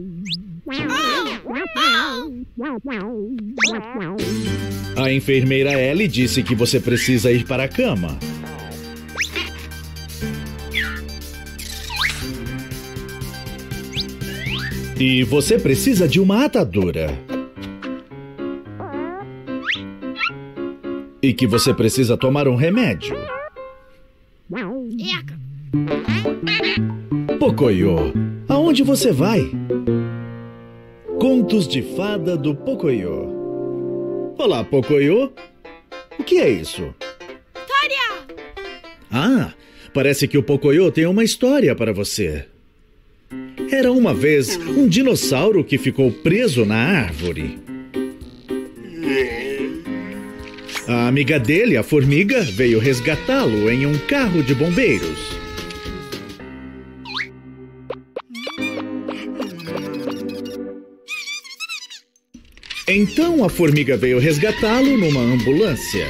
A enfermeira Ellie disse que você precisa ir para a cama. E você precisa de uma atadura. E que você precisa tomar um remédio. Eca! Pocoyo, aonde você vai? Contos de fada do Pocoyo. Olá, Pocoyo. O que é isso? História! Ah, parece que o Pocoyo tem uma história para você. Era uma vez um dinossauro que ficou preso na árvore. A amiga dele, a formiga, veio resgatá-lo em um carro de bombeiros. Então a formiga veio resgatá-lo numa ambulância.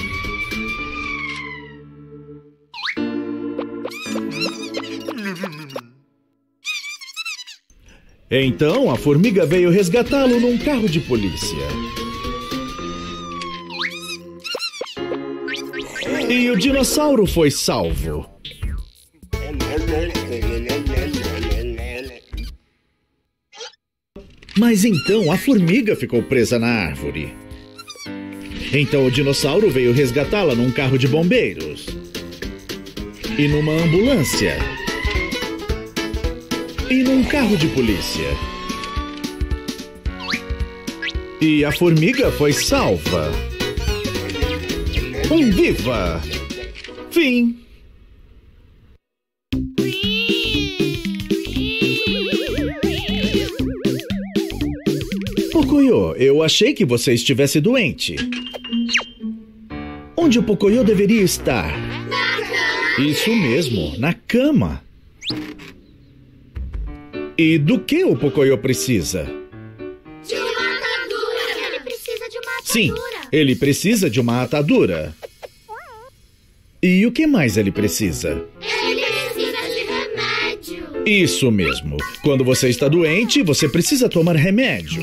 Então a formiga veio resgatá-lo num carro de polícia. E o dinossauro foi salvo. Mas então a formiga ficou presa na árvore. Então o dinossauro veio resgatá-la num carro de bombeiros. E numa ambulância. E num carro de polícia. E a formiga foi salva. Um viva! Fim! Pocoyo, eu achei que você estivesse doente. Onde o Pocoyo deveria estar? Na cama! Isso mesmo, na cama. E do que o Pocoyo precisa? De uma atadura! Ele precisa de uma atadura! Sim, ele precisa de uma atadura. E o que mais ele precisa? Ele precisa de remédio! Isso mesmo. Quando você está doente, você precisa tomar remédio.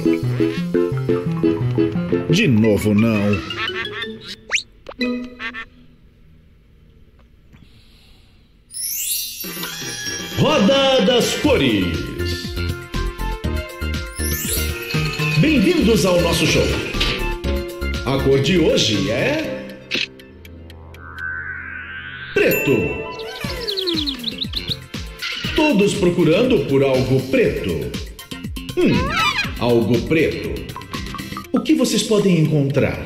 De novo, não. Roda das Cores. Bem-vindos ao nosso show. A cor de hoje é... preto. Todos procurando por algo preto. Algo preto. O que vocês podem encontrar?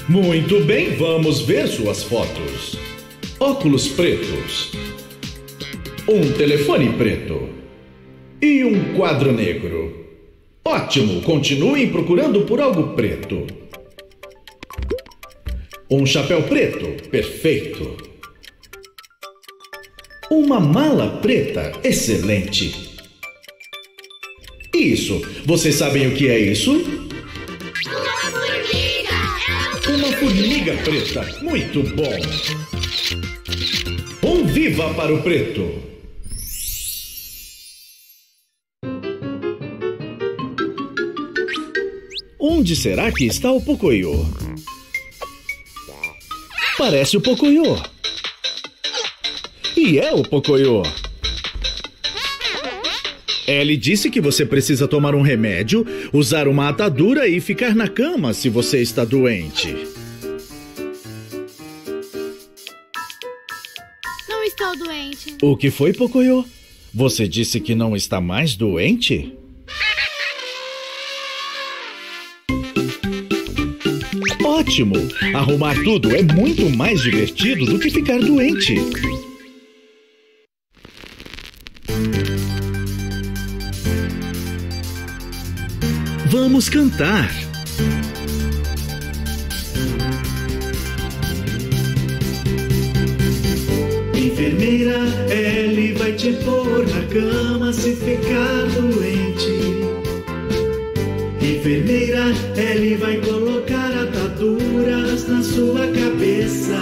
Muito bem, vamos ver suas fotos. Óculos pretos, um telefone preto e um quadro negro. Ótimo, continuem procurando por algo preto. Um chapéu preto, perfeito. Uma mala preta, excelente. Isso, vocês sabem o que é isso? Uma formiga preta, muito bom. Um viva para o preto. Onde será que está o Pocoyo? Parece o Pocoyo. E é o Pocoyo. Ellie disse que você precisa tomar um remédio, usar uma atadura e ficar na cama se você está doente. Não estou doente. O que foi, Pocoyo? Você disse que não está mais doente? Ótimo! Arrumar tudo é muito mais divertido do que ficar doente. Vamos cantar. Enfermeira, Ellie vai te pôr na cama se ficar doente. Enfermeira, Ellie vai colocar ataduras na sua cabeça.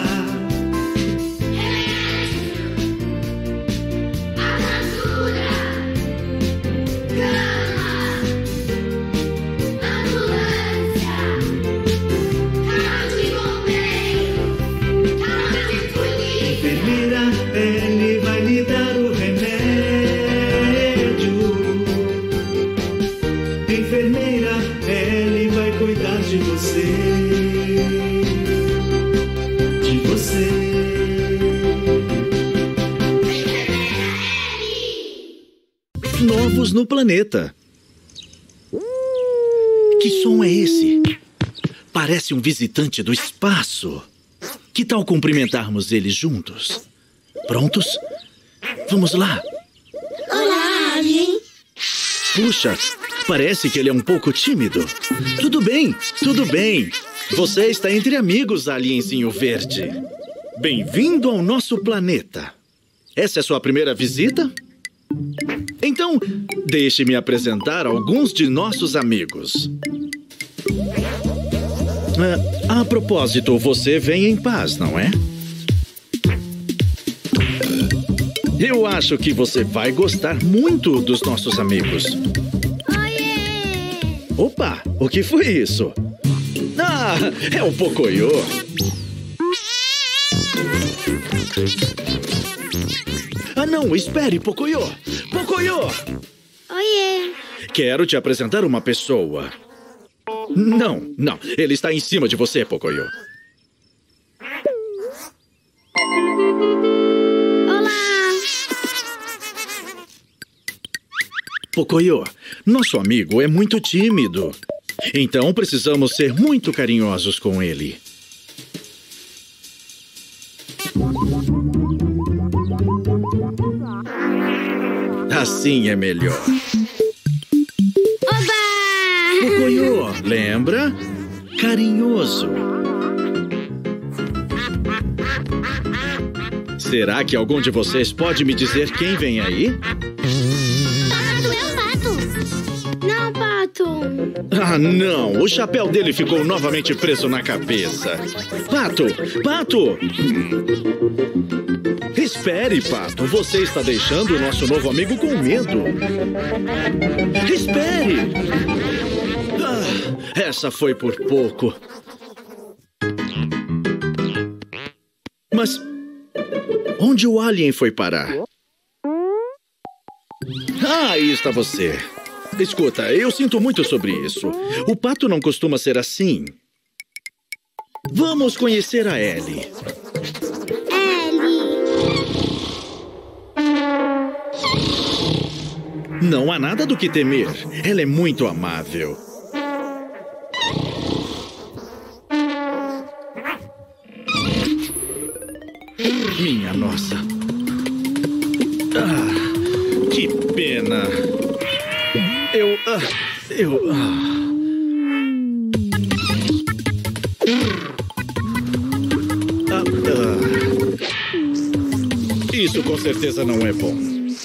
Novos no planeta. Que som é esse? Parece um visitante do espaço. Que tal cumprimentarmos eles juntos? Prontos? Vamos lá. Olá, Alien. Puxa, parece que ele é um pouco tímido. Tudo bem, tudo bem. Você está entre amigos, alienzinho verde. Bem-vindo ao nosso planeta. Essa é sua primeira visita? Então, deixe-me apresentar alguns de nossos amigos. A propósito, você vem em paz, não é? Eu acho que você vai gostar muito dos nossos amigos. Oiê! Opa, o que foi isso? Ah, é o Pocoyo. Ah, não, espere, Pocoyo. Pocoyo! Oiê! Quero te apresentar uma pessoa. Não, ele está em cima de você, Pocoyo. Olá! Pocoyo, nosso amigo é muito tímido. Então precisamos ser muito carinhosos com ele. Assim é melhor. Oba! Pocoyo, lembra? Carinhoso. Será que algum de vocês pode me dizer quem vem aí? Pato, é o Pato. Não, Pato. Ah, não! O chapéu dele ficou novamente preso na cabeça. Pato! Pato! Espere, Pato. Você está deixando o nosso novo amigo com medo. Espere! Ah, essa foi por pouco. Mas onde o alien foi parar? Ah, aí está você. Escuta, eu sinto muito sobre isso. O Pato não costuma ser assim. Vamos conhecer a Ellie. Não há nada do que temer. Ela é muito amável. Minha nossa. Que pena. Isso com certeza não é bom.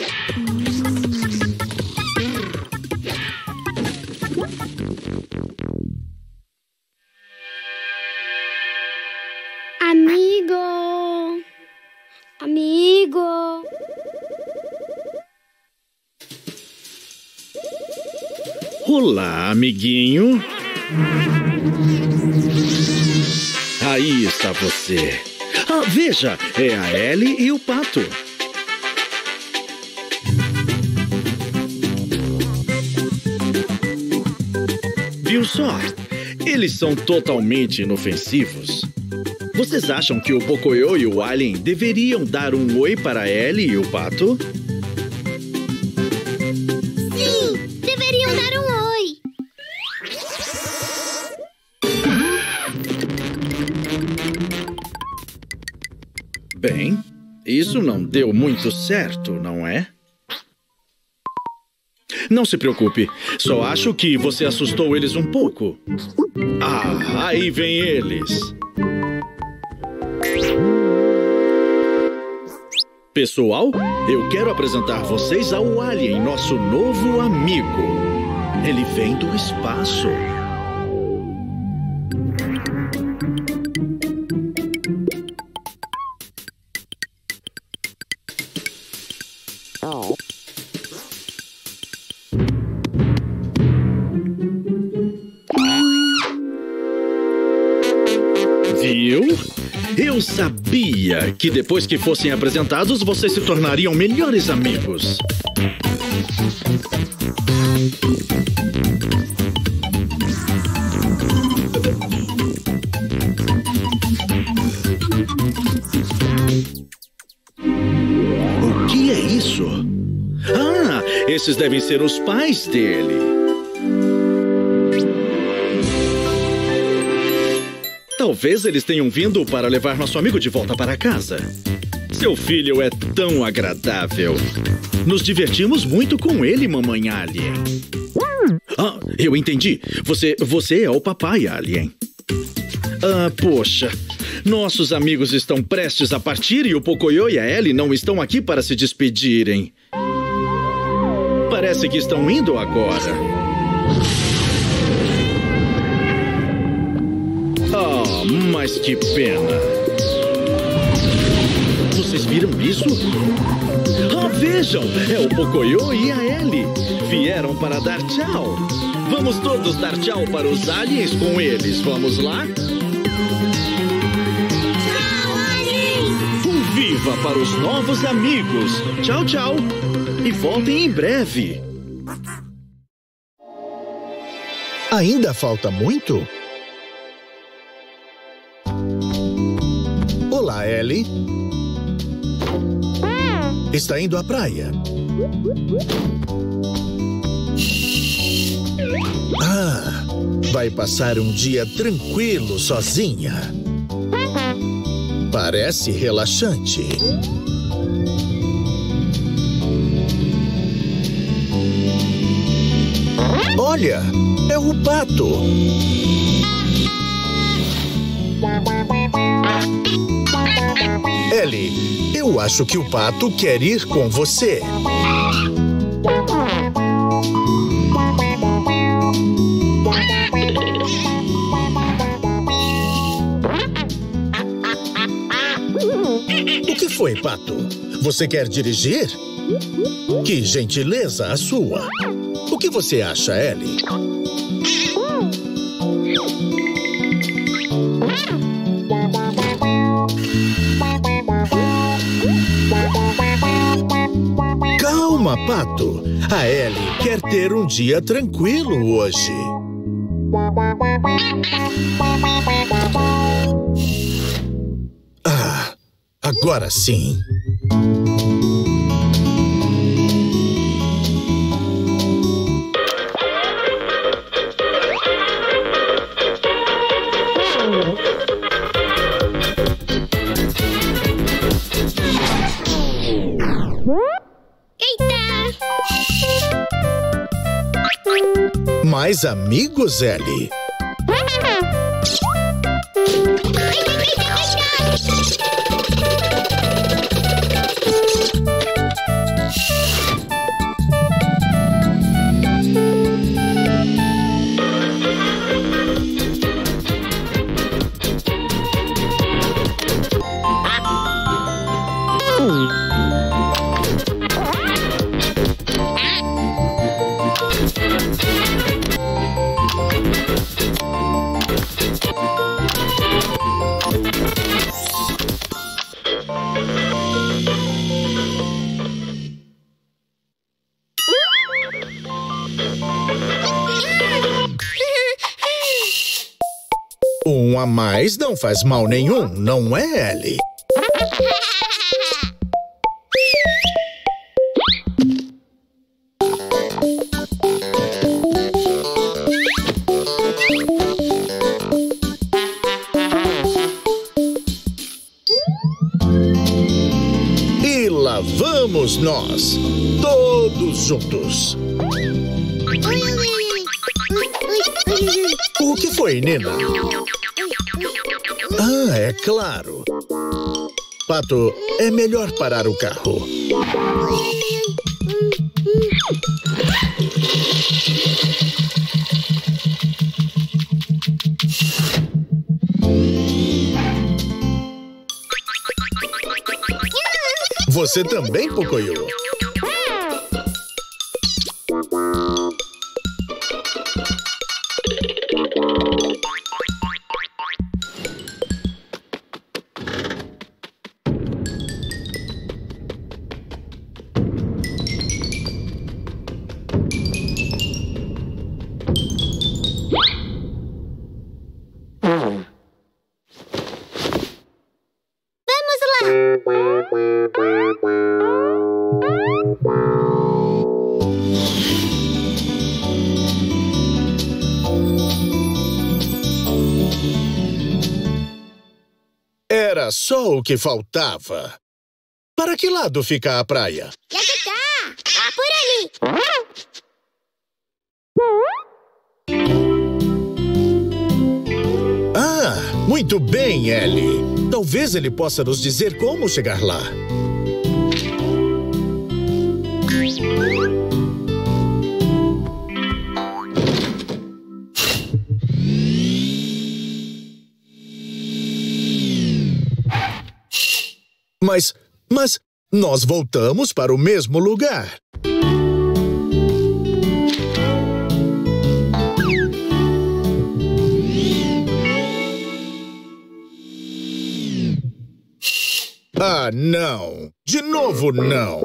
Amigo. Olá, amiguinho. Aí está você. Veja, é a Ellie e o Pato. Viu só? Eles são totalmente inofensivos. Vocês acham que o Pocoyo e o Alien deveriam dar um oi para a Ellie e o Pato? Sim, deveriam dar um oi. Bem, isso não deu muito certo, não é? Não se preocupe, só acho que você assustou eles um pouco. Aí vem eles. Pessoal, eu quero apresentar vocês ao Alien, nosso novo amigo. Ele vem do espaço. Viu? Eu sabia que depois que fossem apresentados, vocês se tornariam melhores amigos. O que é isso? Esses devem ser os pais dele. Talvez eles tenham vindo para levar nosso amigo de volta para casa. Seu filho é tão agradável. Nos divertimos muito com ele, mamãe Alien. Eu entendi. Você é o papai Alien. Poxa. Nossos amigos estão prestes a partir e o Pocoyo e a Ellie não estão aqui para se despedirem. Parece que estão indo agora. Mas que pena. Vocês viram isso? Vejam! É o Pocoyo e a Ellie. Vieram para dar tchau. Vamos todos dar tchau para os aliens com eles. Vamos lá? Tchau, aliens! Um viva para os novos amigos. Tchau, tchau. E voltem em breve. Ainda falta muito? Olá, Ellie. Está indo à praia. Vai passar um dia tranquilo sozinha. Parece relaxante. Olha, é o Pato. Ellie, eu acho que o Pato quer ir com você. O que foi, Pato? Você quer dirigir? Que gentileza a sua. O que você acha, Ellie? Calma, Pato. A Ellie quer ter um dia tranquilo hoje. Agora sim. Mais amigos, Ellie? Um a mais não faz mal nenhum, não é, Ellie? E lá vamos nós, todos juntos. O que foi, Nina? Ah, é claro. Pato, é melhor parar o carro. Você também, Pocoyo? Era só o que faltava. Para que lado fica a praia? Por ali. Ah, muito bem, Ellie. Talvez ele possa nos dizer como chegar lá. Mas nós voltamos para o mesmo lugar. Ah, não! De novo, não!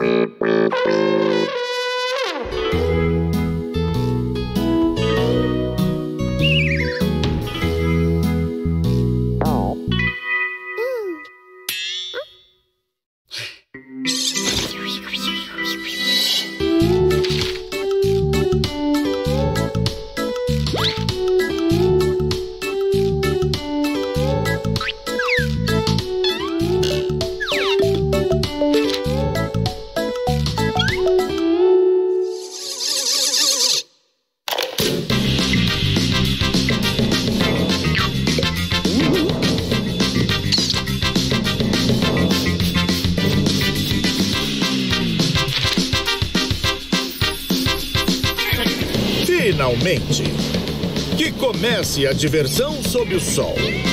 Finalmente! Que comece a diversão sob o sol.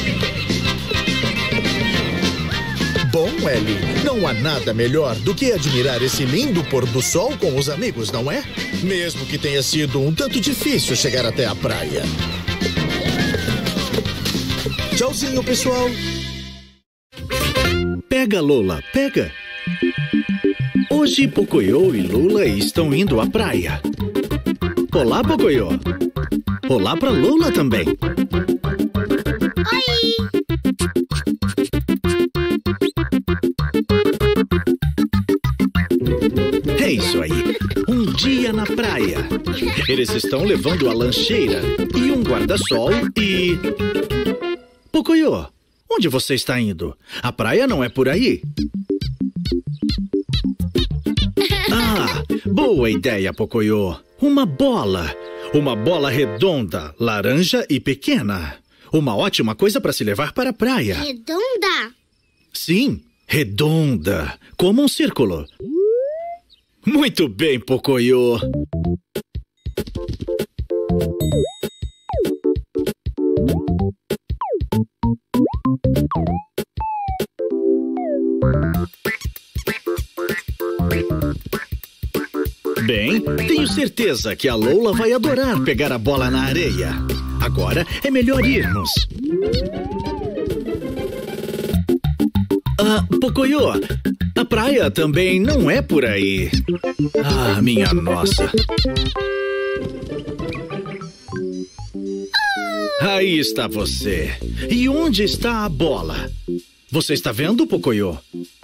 Bom, Ellie, não há nada melhor do que admirar esse lindo pôr do sol com os amigos, não é? Mesmo que tenha sido um tanto difícil chegar até a praia. Tchauzinho, pessoal! Pega, Lola, pega! Hoje, Pocoyo e Lula estão indo à praia. Olá, Pocoyo! Olá pra Lola também! Oi! É isso aí! Um dia na praia. Eles estão levando a lancheira e um guarda-sol e... Pocoyo, onde você está indo? A praia não é por aí. Ah, boa ideia, Pocoyo. Uma bola. Uma bola redonda, laranja e pequena. Uma ótima coisa para se levar para a praia. Redonda? Sim, redonda, como um círculo. Muito bem, Pocoyo. Bem, tenho certeza que a Lola vai adorar pegar a bola na areia. Agora é melhor irmos. Pocoyo, a praia também não é por aí. Ah, minha nossa. Aí está você. E onde está a bola? Você está vendo, Pocoyo?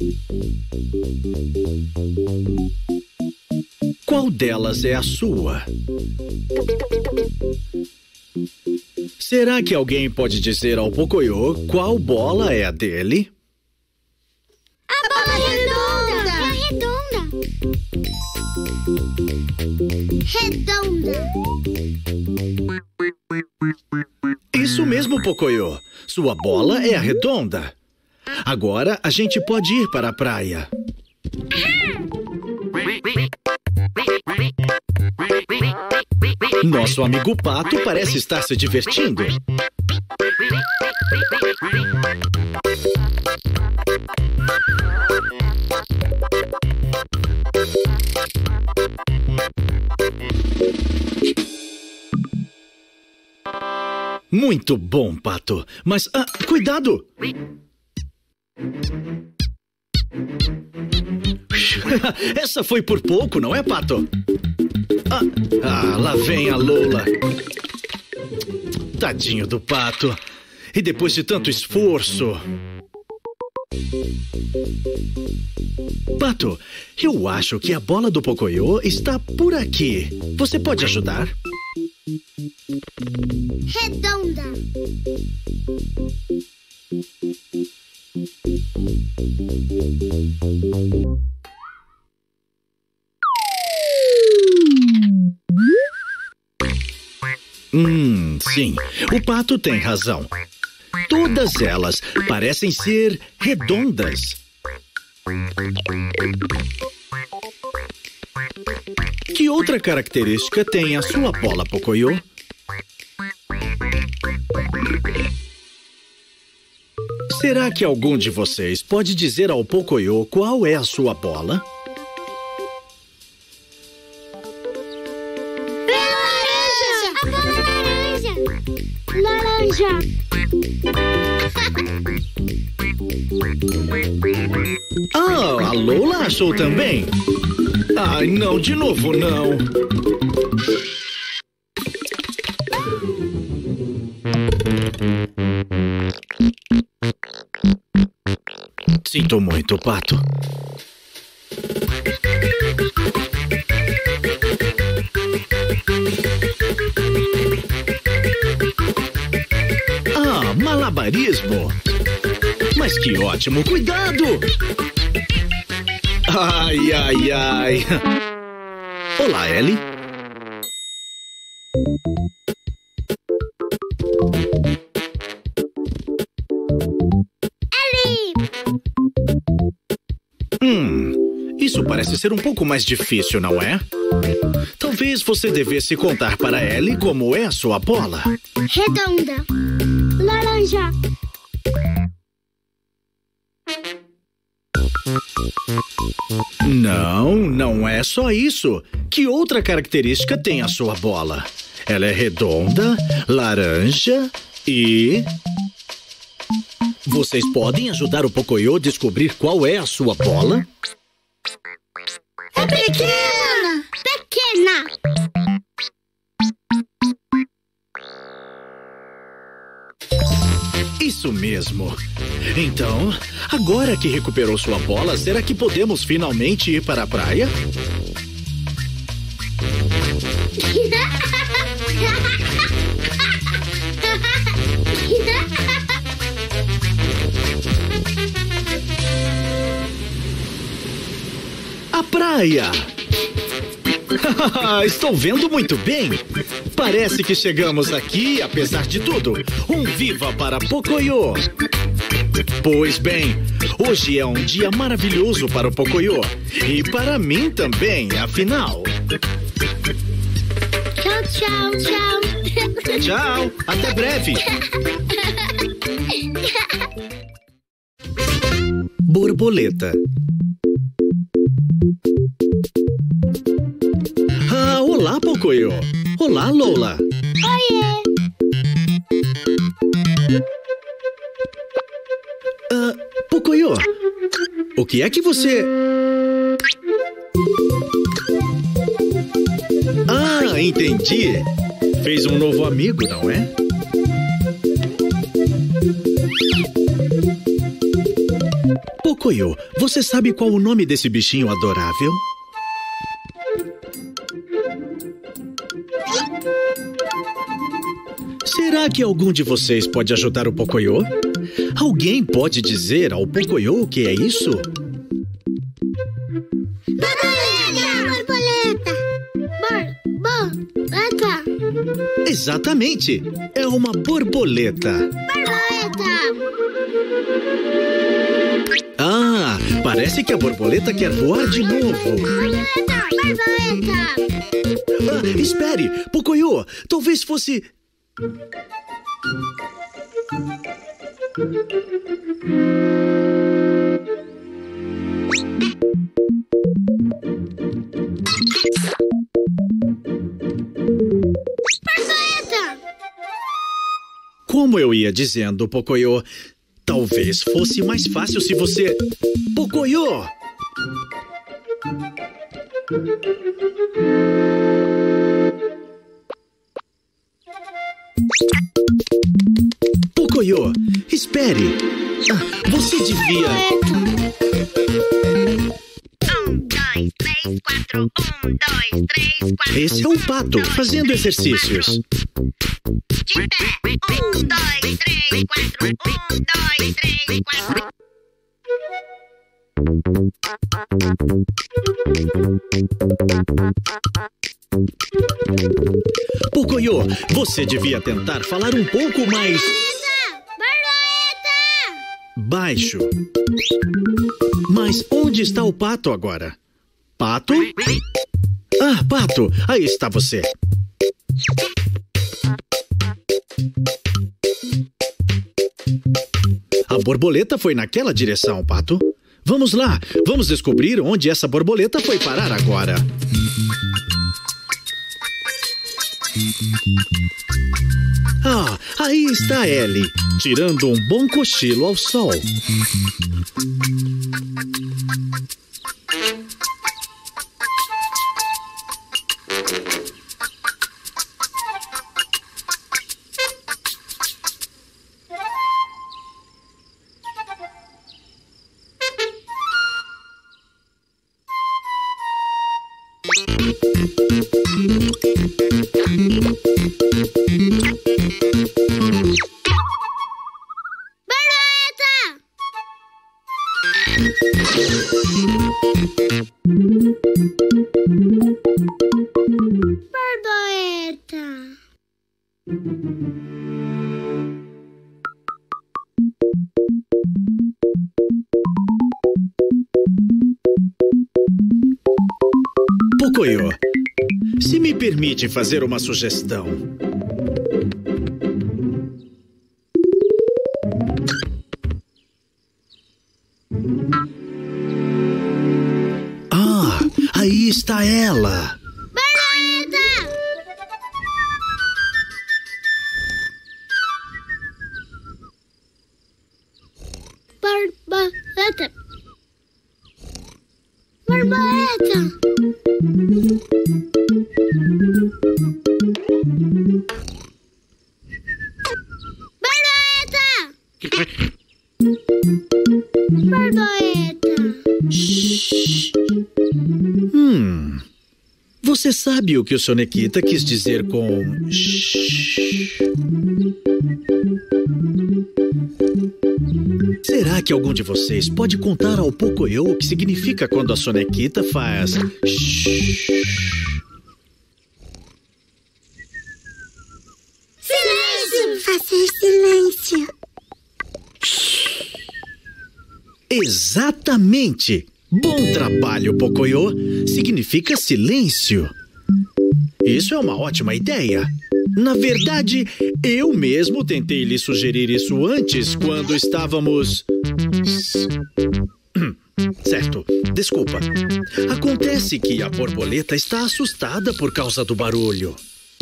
Qual delas é a sua? Será que alguém pode dizer ao Pocoyo qual bola é a dele? A bola redonda! É redonda! Isso mesmo, Pocoyo. Sua bola é a redonda. Agora a gente pode ir para a praia. Nosso amigo Pato parece estar se divertindo. Muito bom, Pato. Mas, cuidado! Essa foi por pouco, não é, Pato? Lá vem a Lola. Tadinho do Pato. E depois de tanto esforço... Pato, eu acho que a bola do Pocoyo está por aqui. Você pode ajudar? Redonda! Sim, o Pato tem razão. Todas elas parecem ser redondas. Que outra característica tem a sua bola, Pocoyo? Será que algum de vocês pode dizer ao Pocoyo qual é a sua bola? Laranja! A Lola achou também? Ai, não, de novo não. Sinto muito, Pato. Malabarismo? Mas que ótimo! Cuidado! Ai, ai, ai! Olá, Ellie. Isso parece ser um pouco mais difícil, não é? Talvez você devesse contar para Ellie como é a sua bola. Redonda. Laranja. Não, não é só isso. Que outra característica tem a sua bola? Ela é redonda, laranja e... Vocês podem ajudar o Pocoyo a descobrir qual é a sua bola? É pequena! Pequena! Isso mesmo. Então, agora que recuperou sua bola, será que podemos finalmente ir para a praia? A praia! Estou vendo muito bem. Parece que chegamos aqui, apesar de tudo. Um viva para Pocoyo. Pois bem, hoje é um dia maravilhoso para o Pocoyo. E para mim também, afinal. Tchau, tchau, tchau. Tchau, até breve. Borboleta. Olá, Pocoyo. Olá, Lola. Oiê. Pocoyo, o que é que você... Entendi. Fez um novo amigo, não é? Pocoyo, você sabe qual o nome desse bichinho adorável? Será que algum de vocês pode ajudar o Pocoyo? Alguém pode dizer ao Pocoyo o que é isso? Borboleta. Exatamente! É uma borboleta. Parece que a borboleta quer voar de novo. Borboleta. Espere! Pocoyo, talvez fosse... Como eu ia dizendo, Pocoyo, talvez fosse mais fácil se você... Pocoyo! Pocoyo, espere! Você devia... 1, 2, 3, 4. 1, 2, 3, 4. Esse é um pato fazendo exercícios. De pé. 1, 2, 3, 4. 1, 2, 3, 4. Pocoyo, você devia tentar falar um pouco mais... baixo. Mas onde está o pato agora? Pato? Pato, aí está você. A borboleta foi naquela direção, Pato. Vamos lá, vamos descobrir onde essa borboleta foi parar agora. Aí está Ellie, tirando um bom cochilo ao sol. Pocoyo, se me permite fazer uma sugestão. Aí está ela. Borboleta. Borboleta. Você sabe o que o Sonequita quis dizer com... Será que algum de vocês pode contar ao Pocoyo o que significa quando a Sonequita faz... Silêncio. Exatamente! Bom trabalho, Pocoyo. Significa silêncio. Isso é uma ótima ideia. Na verdade, eu mesmo tentei lhe sugerir isso antes, quando estávamos... Certo, desculpa. Acontece que a borboleta está assustada por causa do barulho.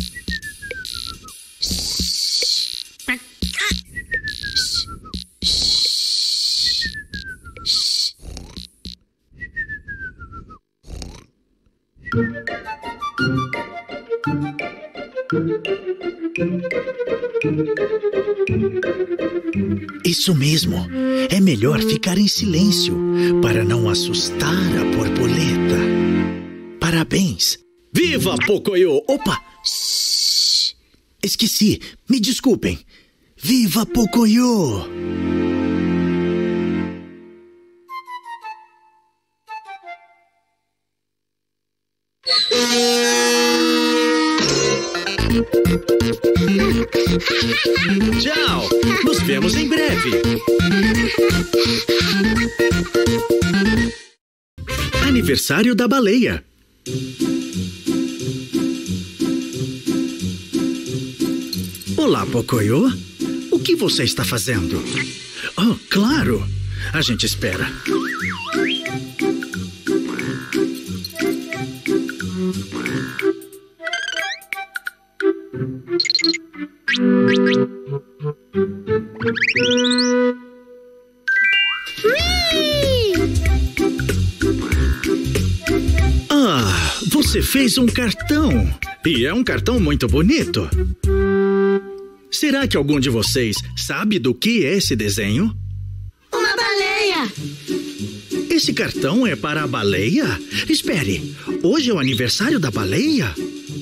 Isso mesmo. É melhor ficar em silêncio para não assustar a borboleta. Parabéns. Viva, Pocoyo! Opa! Esqueci. Me desculpem. Viva, Pocoyo! Tchau! Nos vemos em breve! Aniversário da baleia. Olá, Pocoyo. O que você está fazendo? Oh, claro! A gente espera. Ah, você fez um cartão. E é um cartão muito bonito. Será que algum de vocês sabe do que é esse desenho? Uma baleia. Esse cartão é para a baleia? Espere, hoje é o aniversário da baleia?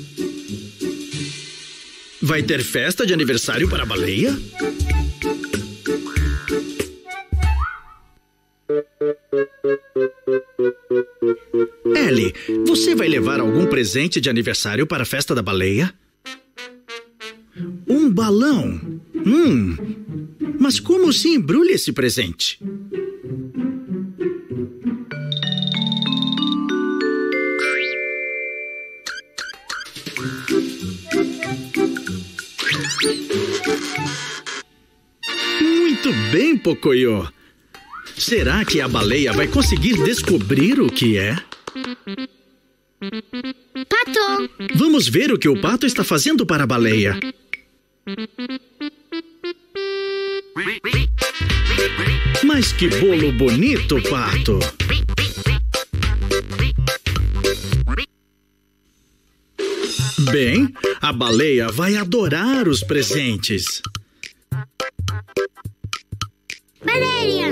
Vai ter festa de aniversário para a baleia? Ellie, você vai levar algum presente de aniversário para a festa da baleia? Um balão? Mas como se embrulha esse presente? Muito bem, Pocoyo. Será que a baleia vai conseguir descobrir o que é? Pato. Vamos ver o que o pato está fazendo para a baleia. Mas que bolo bonito, pato! Bem, a baleia vai adorar os presentes. Baleia.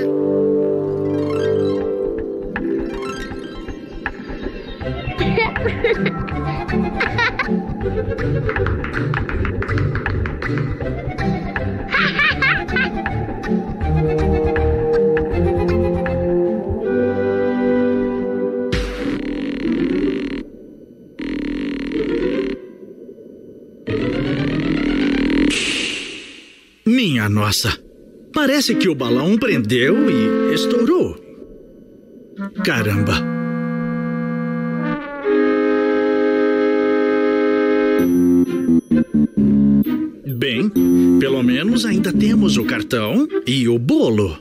Minha nossa! Parece que o balão prendeu e estourou. Caramba! Bem, pelo menos ainda temos o cartão e o bolo.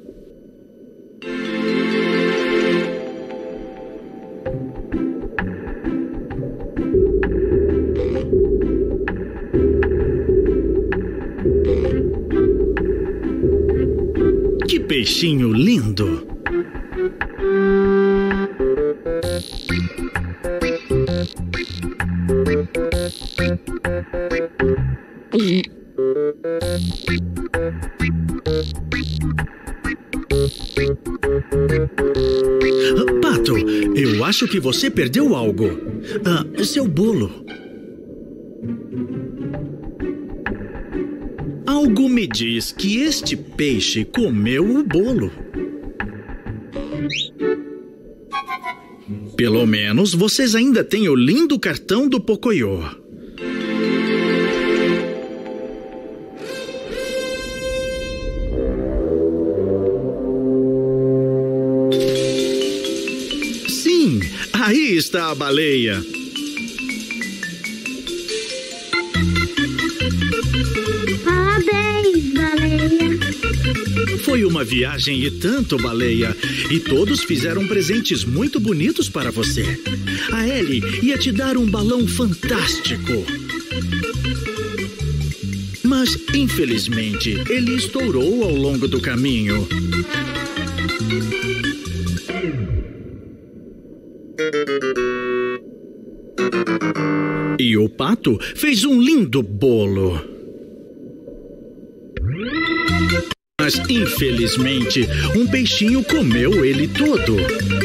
Que peixinho lindo! Pato, eu acho que você perdeu algo. Seu bolo. Algo me diz que este peixe comeu o bolo. Pelo menos vocês ainda têm o lindo cartão do Pocoyo. Aí está a baleia. Parabéns, baleia. Foi uma viagem e tanto, baleia. E todos fizeram presentes muito bonitos para você. A Ellie ia te dar um balão fantástico. Mas, infelizmente, ele estourou ao longo do caminho. E o pato fez um lindo bolo. Mas, infelizmente, um peixinho comeu ele todo.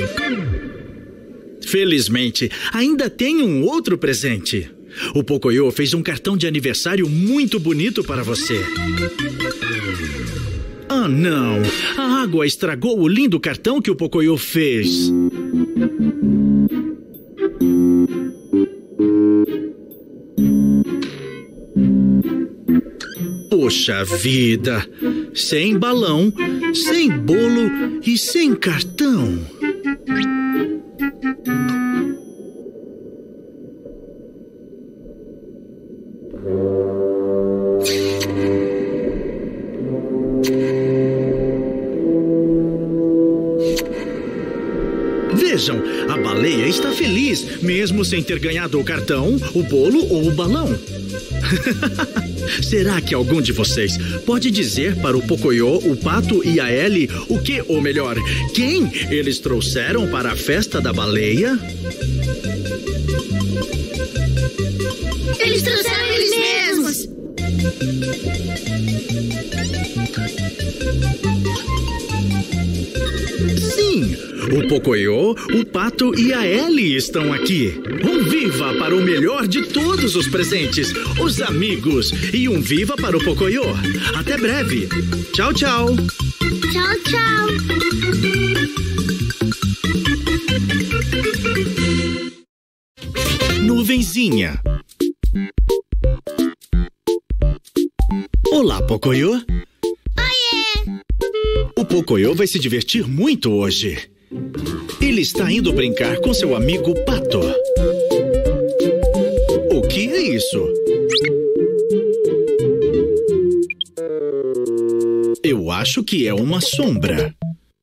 Felizmente, ainda tem um outro presente. O Pocoyo fez um cartão de aniversário muito bonito para você. Ah, não! A água estragou o lindo cartão que o Pocoyo fez. Poxa vida! Sem balão, sem bolo e sem cartão. Vejam, a baleia está feliz, mesmo sem ter ganhado o cartão, o bolo ou o balão. Será que algum de vocês pode dizer para o Pocoyo, o pato e a Ellie o que, ou melhor, quem eles trouxeram para a festa da baleia? Eles trouxeram eles mesmos. Sim, o Pocoyo, o pato e a Ellie estão aqui. Um viva para o melhor de todos os presentes, os amigos. E um viva para o Pocoyo. Até breve. Tchau, tchau. Tchau, tchau. Nuvenzinha. Olá, Pocoyo. Oiê. O Pocoyo vai se divertir muito hoje. Ele está indo brincar com seu amigo Pato. O que é isso? Eu acho que é uma sombra.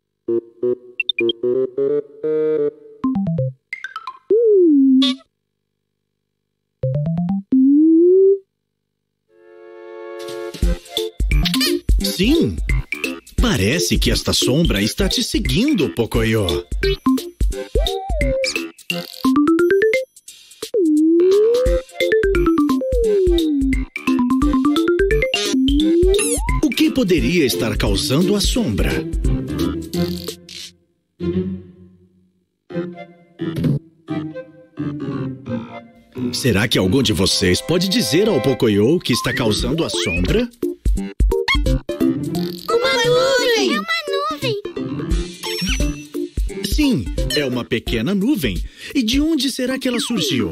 Sim, parece que esta sombra está te seguindo, Pocoyo. O que poderia estar causando a sombra? Será que algum de vocês pode dizer ao Pocoyo o que está causando a sombra? Uma nuvem! É uma nuvem! Sim, é uma pequena nuvem. E de onde será que ela surgiu?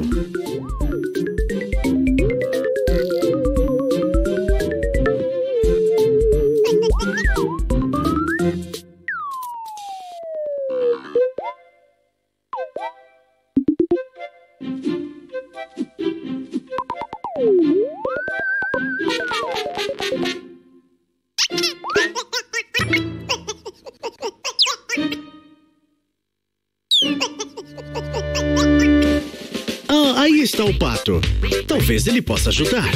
Ah, aí está o pato. Talvez ele possa ajudar.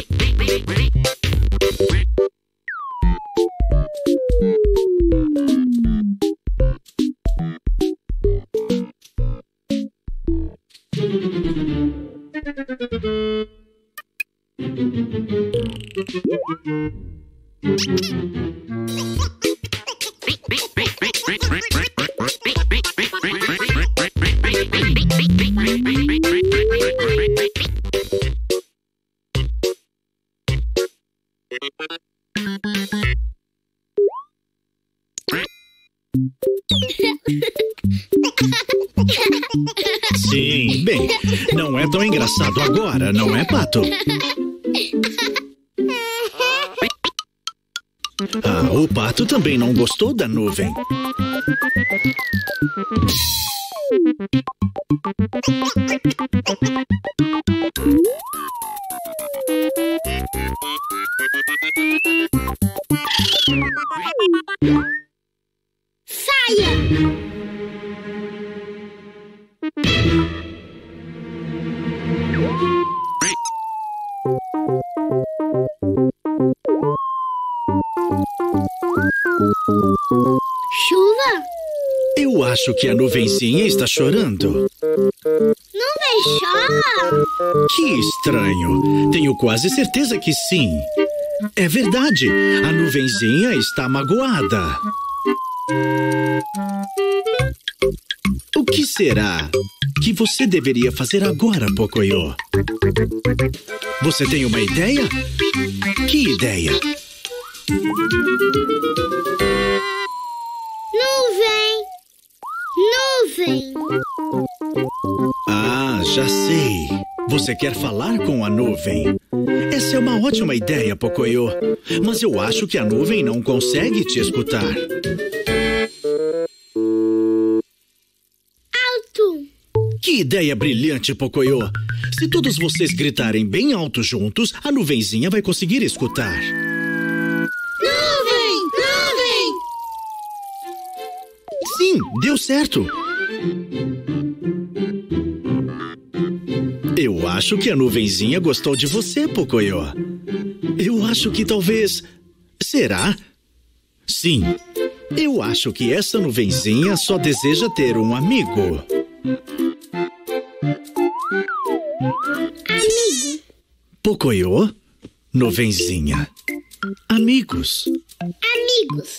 Sim, bem, não é tão engraçado agora, não é, Pato? Ah, o Pato também não gostou da nuvem. Saia! Chuva? Eu acho que a nuvenzinha está chorando. Nuvem chora? Que estranho. Tenho quase certeza que sim. É verdade. A nuvenzinha está magoada. O que será que você deveria fazer agora, Pocoyo? Você tem uma ideia? Que ideia? Nuvem! Ah, já sei. Você quer falar com a nuvem. Essa é uma ótima ideia, Pocoyo. Mas eu acho que a nuvem não consegue te escutar. Alto! Que ideia brilhante, Pocoyo. Se todos vocês gritarem bem alto juntos, a nuvenzinha vai conseguir escutar. Nuvem! Sim, deu certo. Eu acho que a nuvenzinha gostou de você, Pocoyo. Eu acho que talvez... Será? Sim. Eu acho que essa nuvenzinha só deseja ter um amigo. Amigo! Pocoyo, nuvenzinha. Amigos. Amigos!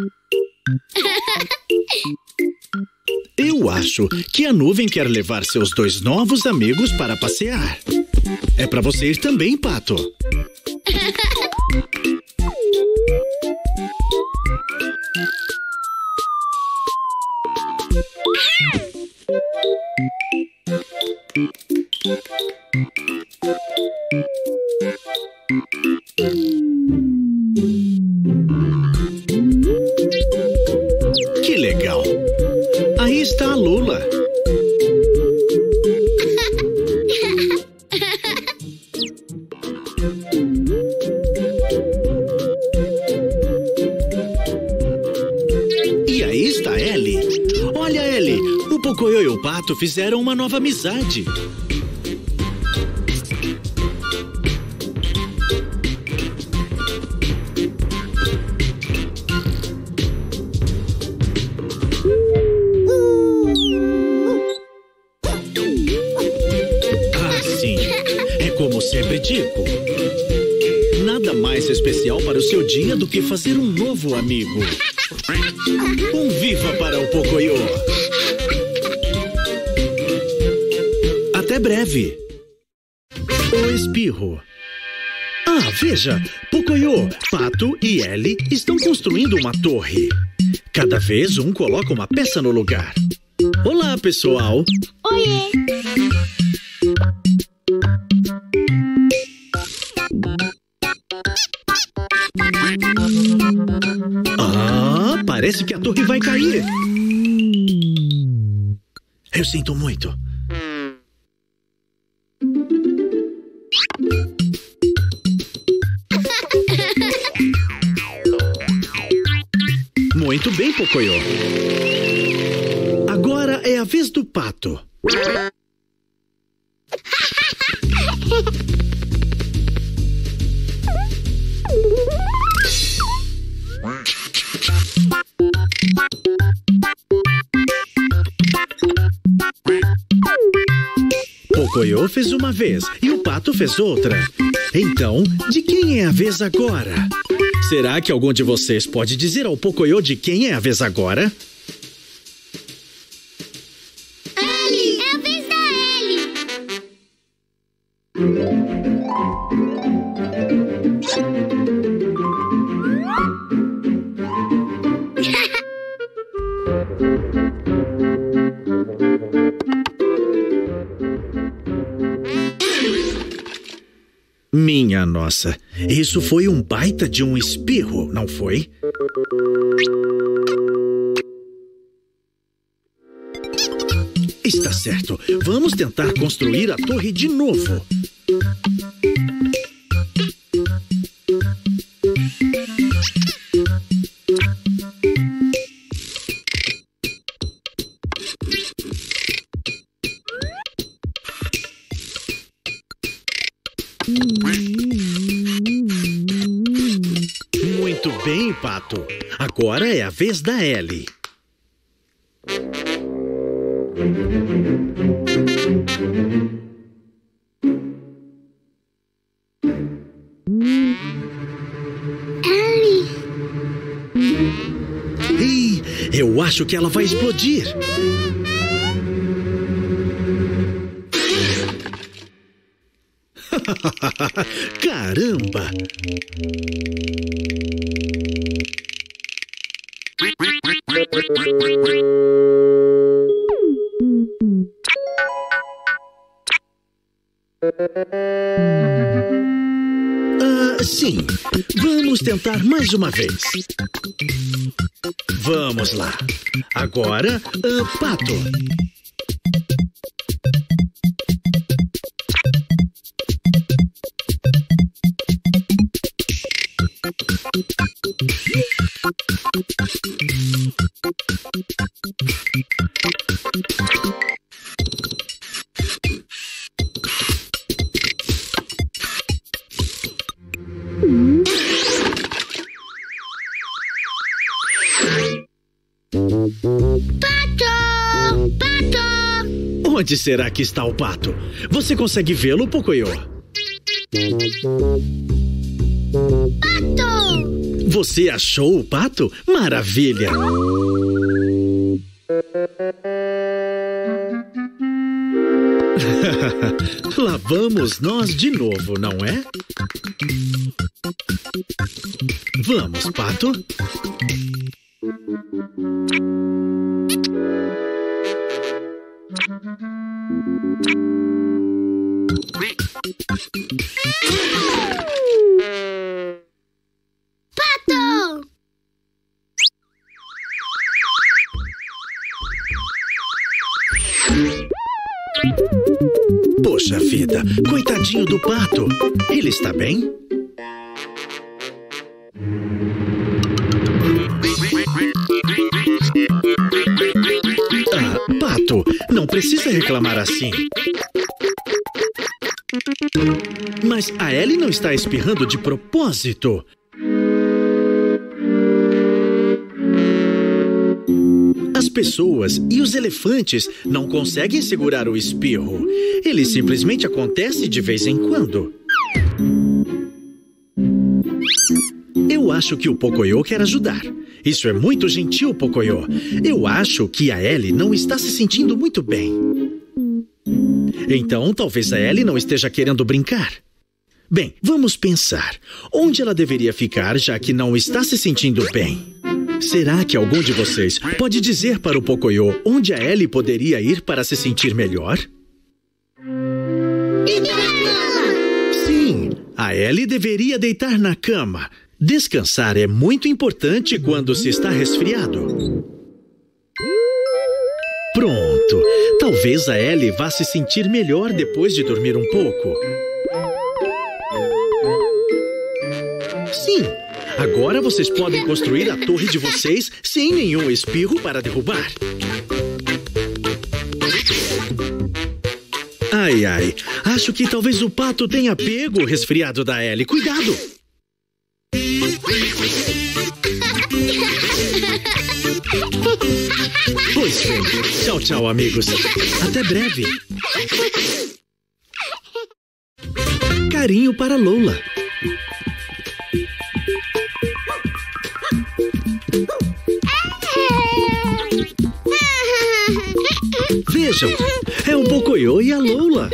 Eu acho que a nuvem quer levar seus 2 novos amigos para passear. É para você ir também, Pato. Que legal. Aí está a Lula. E aí está a Ellie. Olha, Ellie, o Pocoyo e o Pato fizeram uma nova amizade. Como sempre digo, nada mais especial para o seu dia do que fazer um novo amigo. Um viva para o Pocoyo! Até breve! O espirro. Ah, veja! Pocoyo, Pato e Ellie estão construindo uma torre. Cada vez um coloca uma peça no lugar. Olá, pessoal! Oiê! Ah, parece que a torre vai cair. Eu sinto muito. Muito bem, Pocoyo. Agora é a vez do Pato. Pocoyo fez uma vez e o Pato fez outra. Então, de quem é a vez agora? Será que algum de vocês pode dizer ao Pocoyo de quem é a vez agora? Ellie! É a vez da Ellie! Minha nossa, isso foi um baita de um espirro, não foi? Está certo. Vamos tentar construir a torre de novo. Muito bem, Pato. Agora é a vez da Ellie. Ih, eu acho que ela vai explodir. Caramba! Sim. Vamos tentar mais uma vez. Vamos lá. Agora, Pato. Onde será que está o pato? Você consegue vê-lo, Pocoyo? Pato! Você achou o pato? Maravilha! Lá vamos nós de novo, não é? Vamos, Pato. Pato! Poxa vida, coitadinho do pato. Ele está bem? Pato, não precisa reclamar assim. Mas a Ellie não está espirrando de propósito. As pessoas e os elefantes não conseguem segurar o espirro. Ele simplesmente acontece de vez em quando. Eu acho que o Pocoyo quer ajudar. Isso é muito gentil, Pocoyo. Eu acho que a Ellie não está se sentindo muito bem. Então, talvez a Ellie não esteja querendo brincar. Bem, vamos pensar. Onde ela deveria ficar, já que não está se sentindo bem? Será que algum de vocês pode dizer para o Pocoyo onde a Ellie poderia ir para se sentir melhor? Sim, a Ellie deveria deitar na cama. Descansar é muito importante quando se está resfriado. Pronto. Talvez a Ellie vá se sentir melhor depois de dormir um pouco. Sim. Agora vocês podem construir a torre de vocês sem nenhum espirro para derrubar. Ai, ai. Acho que talvez o pato tenha pego o resfriado da Ellie. Cuidado! Pois bem. Tchau, tchau, amigos. Até breve. Carinho para Lola. Vejam, é o Pocoyo e a Lola.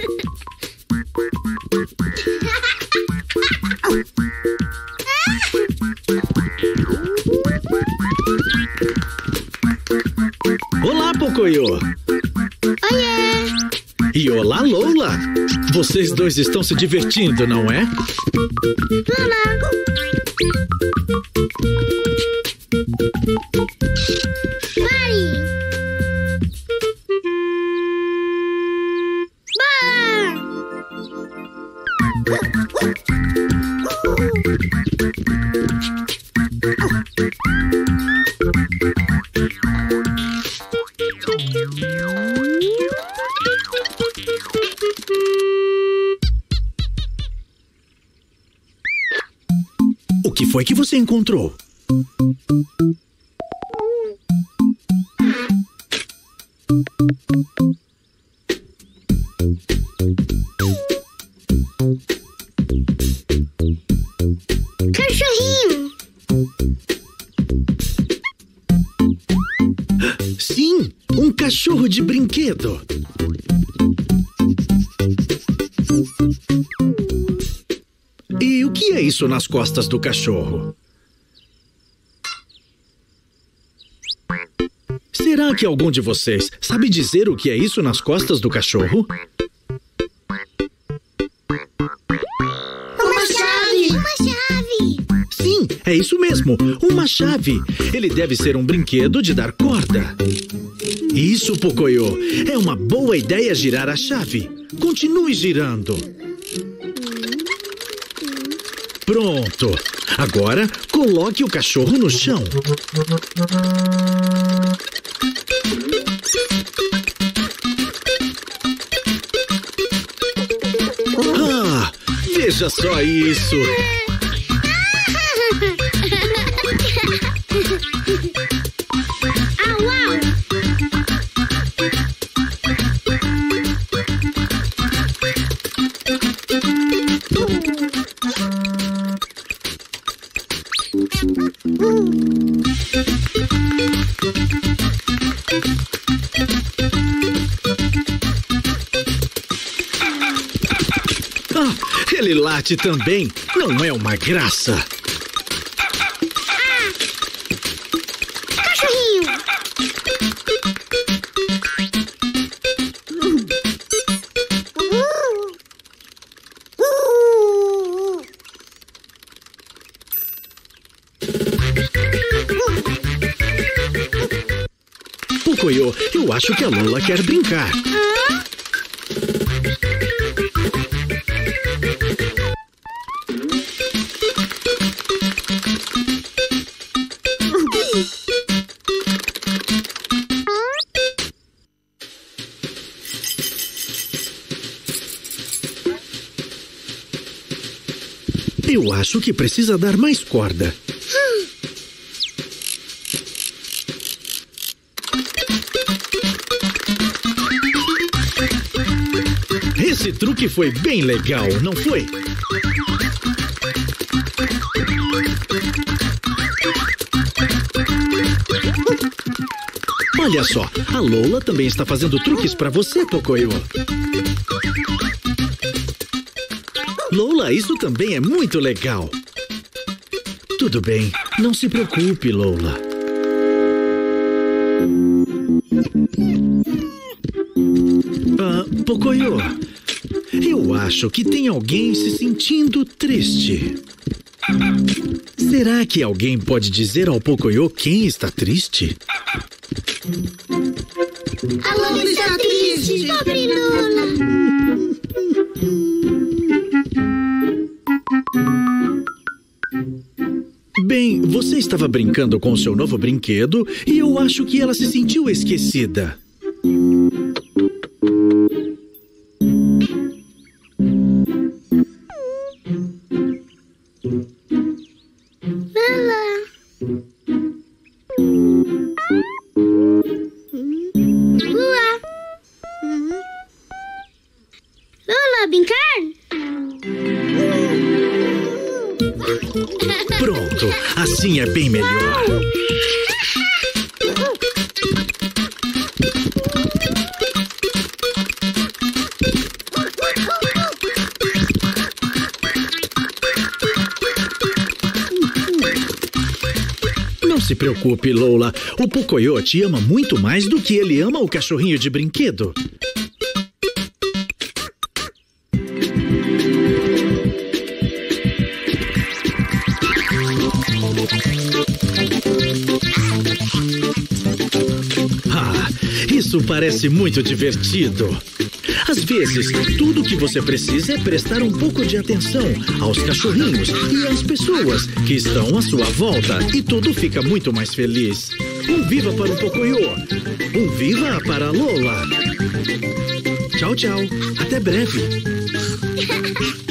Olá, Pocoyo. Oiê! E olá, Lola. Vocês dois estão se divertindo, não é? foi que você encontrou? Cachorrinho. Sim, um cachorro de brinquedo. E o que é isso nas costas do cachorro? Será que algum de vocês sabe dizer o que é isso nas costas do cachorro? Uma chave. Uma chave. Sim, é isso mesmo, uma chave. Ele deve ser um brinquedo de dar corda. Isso, Pocoyo. É uma boa ideia girar a chave. Continue girando. Pronto. Agora, coloque o cachorro no chão. Ah, veja só isso. Ah, ele late também. Não é uma graça. Cachorrinho. Pocoyo, eu acho que a Lola quer brincar. Eu acho que precisa dar mais corda. Esse truque foi bem legal, não foi? Olha só, a Lola também está fazendo truques para você, Pocoyo. Lola, isso também é muito legal. Tudo bem, não se preocupe, Lola. Pocoyo, eu acho que tem alguém se sentindo triste. Será que alguém pode dizer ao Pocoyo quem está triste? A Lola está triste. Pobre Lola. Bem, você estava brincando com o seu novo brinquedo e eu acho que ela se sentiu esquecida. Lola, brincar? Pronto, assim é bem melhor. Não se preocupe, Lola. O Pocoyo te ama muito mais do que ele ama o cachorrinho de brinquedo. Ah, isso parece muito divertido. Às vezes, tudo o que você precisa é prestar um pouco de atenção aos cachorrinhos e às pessoas que estão à sua volta e tudo fica muito mais feliz. Um viva para o Pocoyo! Um viva para a Lola! Tchau, tchau! Até breve!